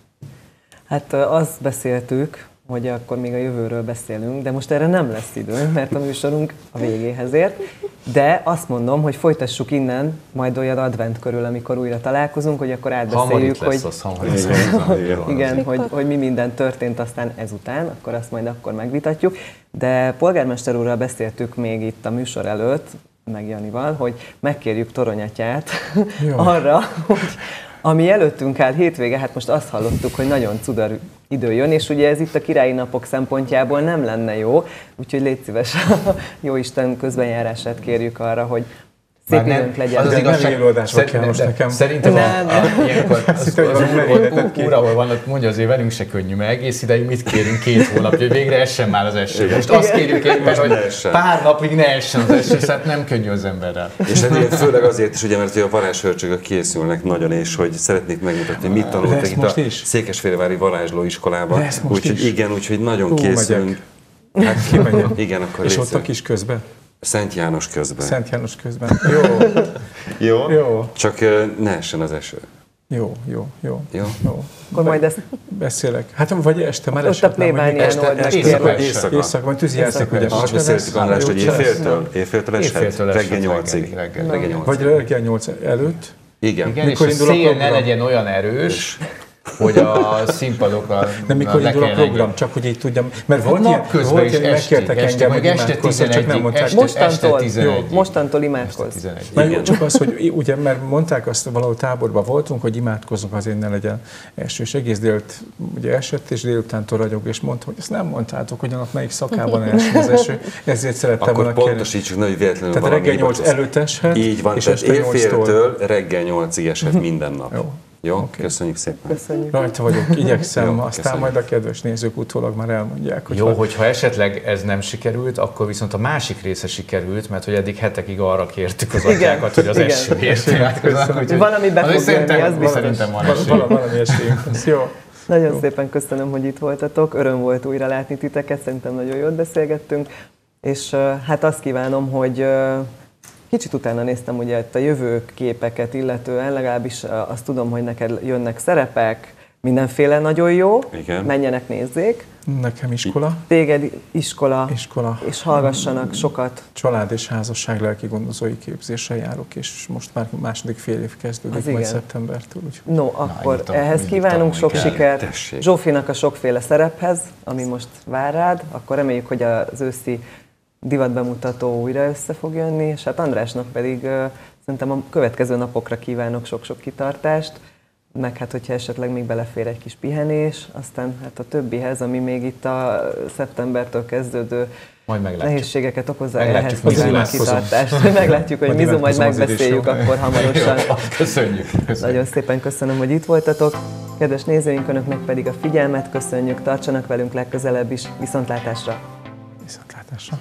Hát azt beszéltük, hogy akkor még a jövőről beszélünk, de most erre nem lesz időnk, mert a műsorunk a végéhez ért. De azt mondom, hogy folytassuk innen, majd olyan advent körül, amikor újra találkozunk, hogy akkor átbeszéljük, hogy igen, hogy mi minden történt aztán ezután, akkor azt majd akkor megvitatjuk. De polgármester úrral beszéltük még itt a műsor előtt, meg Janival, hogy megkérjük Toronyatyát arra, hogy ami előttünk áll hétvége, hát most azt hallottuk, hogy nagyon cudar idő jön, és ugye ez itt a királyi napok szempontjából nem lenne jó, úgyhogy légy szíves, Jóisten közbenjárását kérjük arra, hogy szép időnk legyen. Az igazság, szerintem ilyenkor úr, ahol vannak, mondja azért velünk se könnyű, mert egész ideig mit kérünk 2 hónapja, hogy végre essen már az eső. Most azt kérjük éppen, hogy pár napig ne essen az eső, szóval nem könnyű az emberrel. És főleg azért is, ugye, mert a varázshölcsögök készülnek nagyon, és hogy szeretnék megmutatni, mit tanultak itt a Székesfehérvári varázslóiskolában. Úgyhogy nagyon készülünk. Hát kimegyek. Igen, akkor és ott a kis közben? Szent János közben. Szent János közben. Jó. Csak ne essen az eső. Jó. Akkor majd ezt beszélek. Hát vagy este már ott a plébánián oldás kérlek. Éjszaka, vagy tűzijáték, ugye? Azt beszéltük, András, hogy éjféltől eshet, reggel 8-ig. Vagy reggel 8 előtt. Igen. És a szél ne legyen olyan erős, hogy a színpadokra de mikor indul a program, csak hogy így tudjam, mert volt ilyen, megkértek engem, hogy imádkozzak, csak nem mondták. Mostantól imádkozz. Csak az, hogy ugye, mert mondták azt, valahol táborban voltunk, hogy imádkozzunk, azért ne legyen eső, és egész délt ugye esett, és délutántól ragyog, és mondta, hogy ezt nem mondtátok, hogy annak melyik szakában eső az eső, ezért szerettem volna kérni. Akkor pontosítsuk, hogy véletlenül tehát reggel 8 előtt eshet, így van, tehát éjféltől reggel 8-ig eshet minden nap. Jó, okay. Köszönjük szépen. Köszönjük. Rajta vagyok, igyekszem, aztán majd a kedves nézők utólag már elmondják. Hogy jó, hogyha esetleg ez nem sikerült, akkor viszont a másik része sikerült, mert hogy eddig hetekig arra kértük az atyákat, hogy az esőért imádkozzanak. Valami be fog jönni, az biztos. Szerintem van esély. Valami esélyünk. Jó. Nagyon szépen köszönöm, hogy itt voltatok. Öröm volt újra látni titeket, szerintem nagyon jól beszélgettünk. És hát azt kívánom, hogy kicsit utána néztem ugye itt a jövőképeket illetően, legalábbis azt tudom, hogy neked jönnek szerepek, mindenféle nagyon jó, igen. Menjenek, nézzék. Nekem iskola. Téged iskola. És hallgassanak sokat. Család és házasság lelki gondozói képzésre járok, és most már második fél év kezdődik, majd szeptembertől. No, akkor ehhez kívánunk sok sikert. Zsófinak a sokféle szerephez, ami most vár rád, akkor reméljük, hogy az őszi divatbemutató újra össze fog jönni, és hát Andrásnak pedig szerintem a következő napokra kívánok sok-sok kitartást, meg hát hogyha esetleg még belefér egy kis pihenés, aztán hát a többihez, ami még itt a szeptembertől kezdődő nehézségeket okozza, ehhez kívánok kitartást. Meglátjuk, hogy Mizu, majd megbeszéljük akkor hamarosan. Köszönjük. Nagyon szépen köszönöm, hogy itt voltatok. Kedves nézőink, önöknek pedig a figyelmet köszönjük, tartsanak velünk legközelebb is. Viszontlátásra! Viszontlátásra!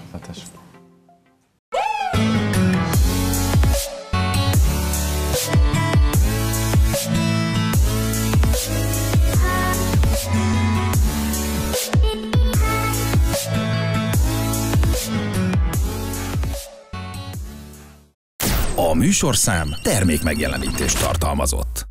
A műsorszám termék megjelenítést tartalmazott.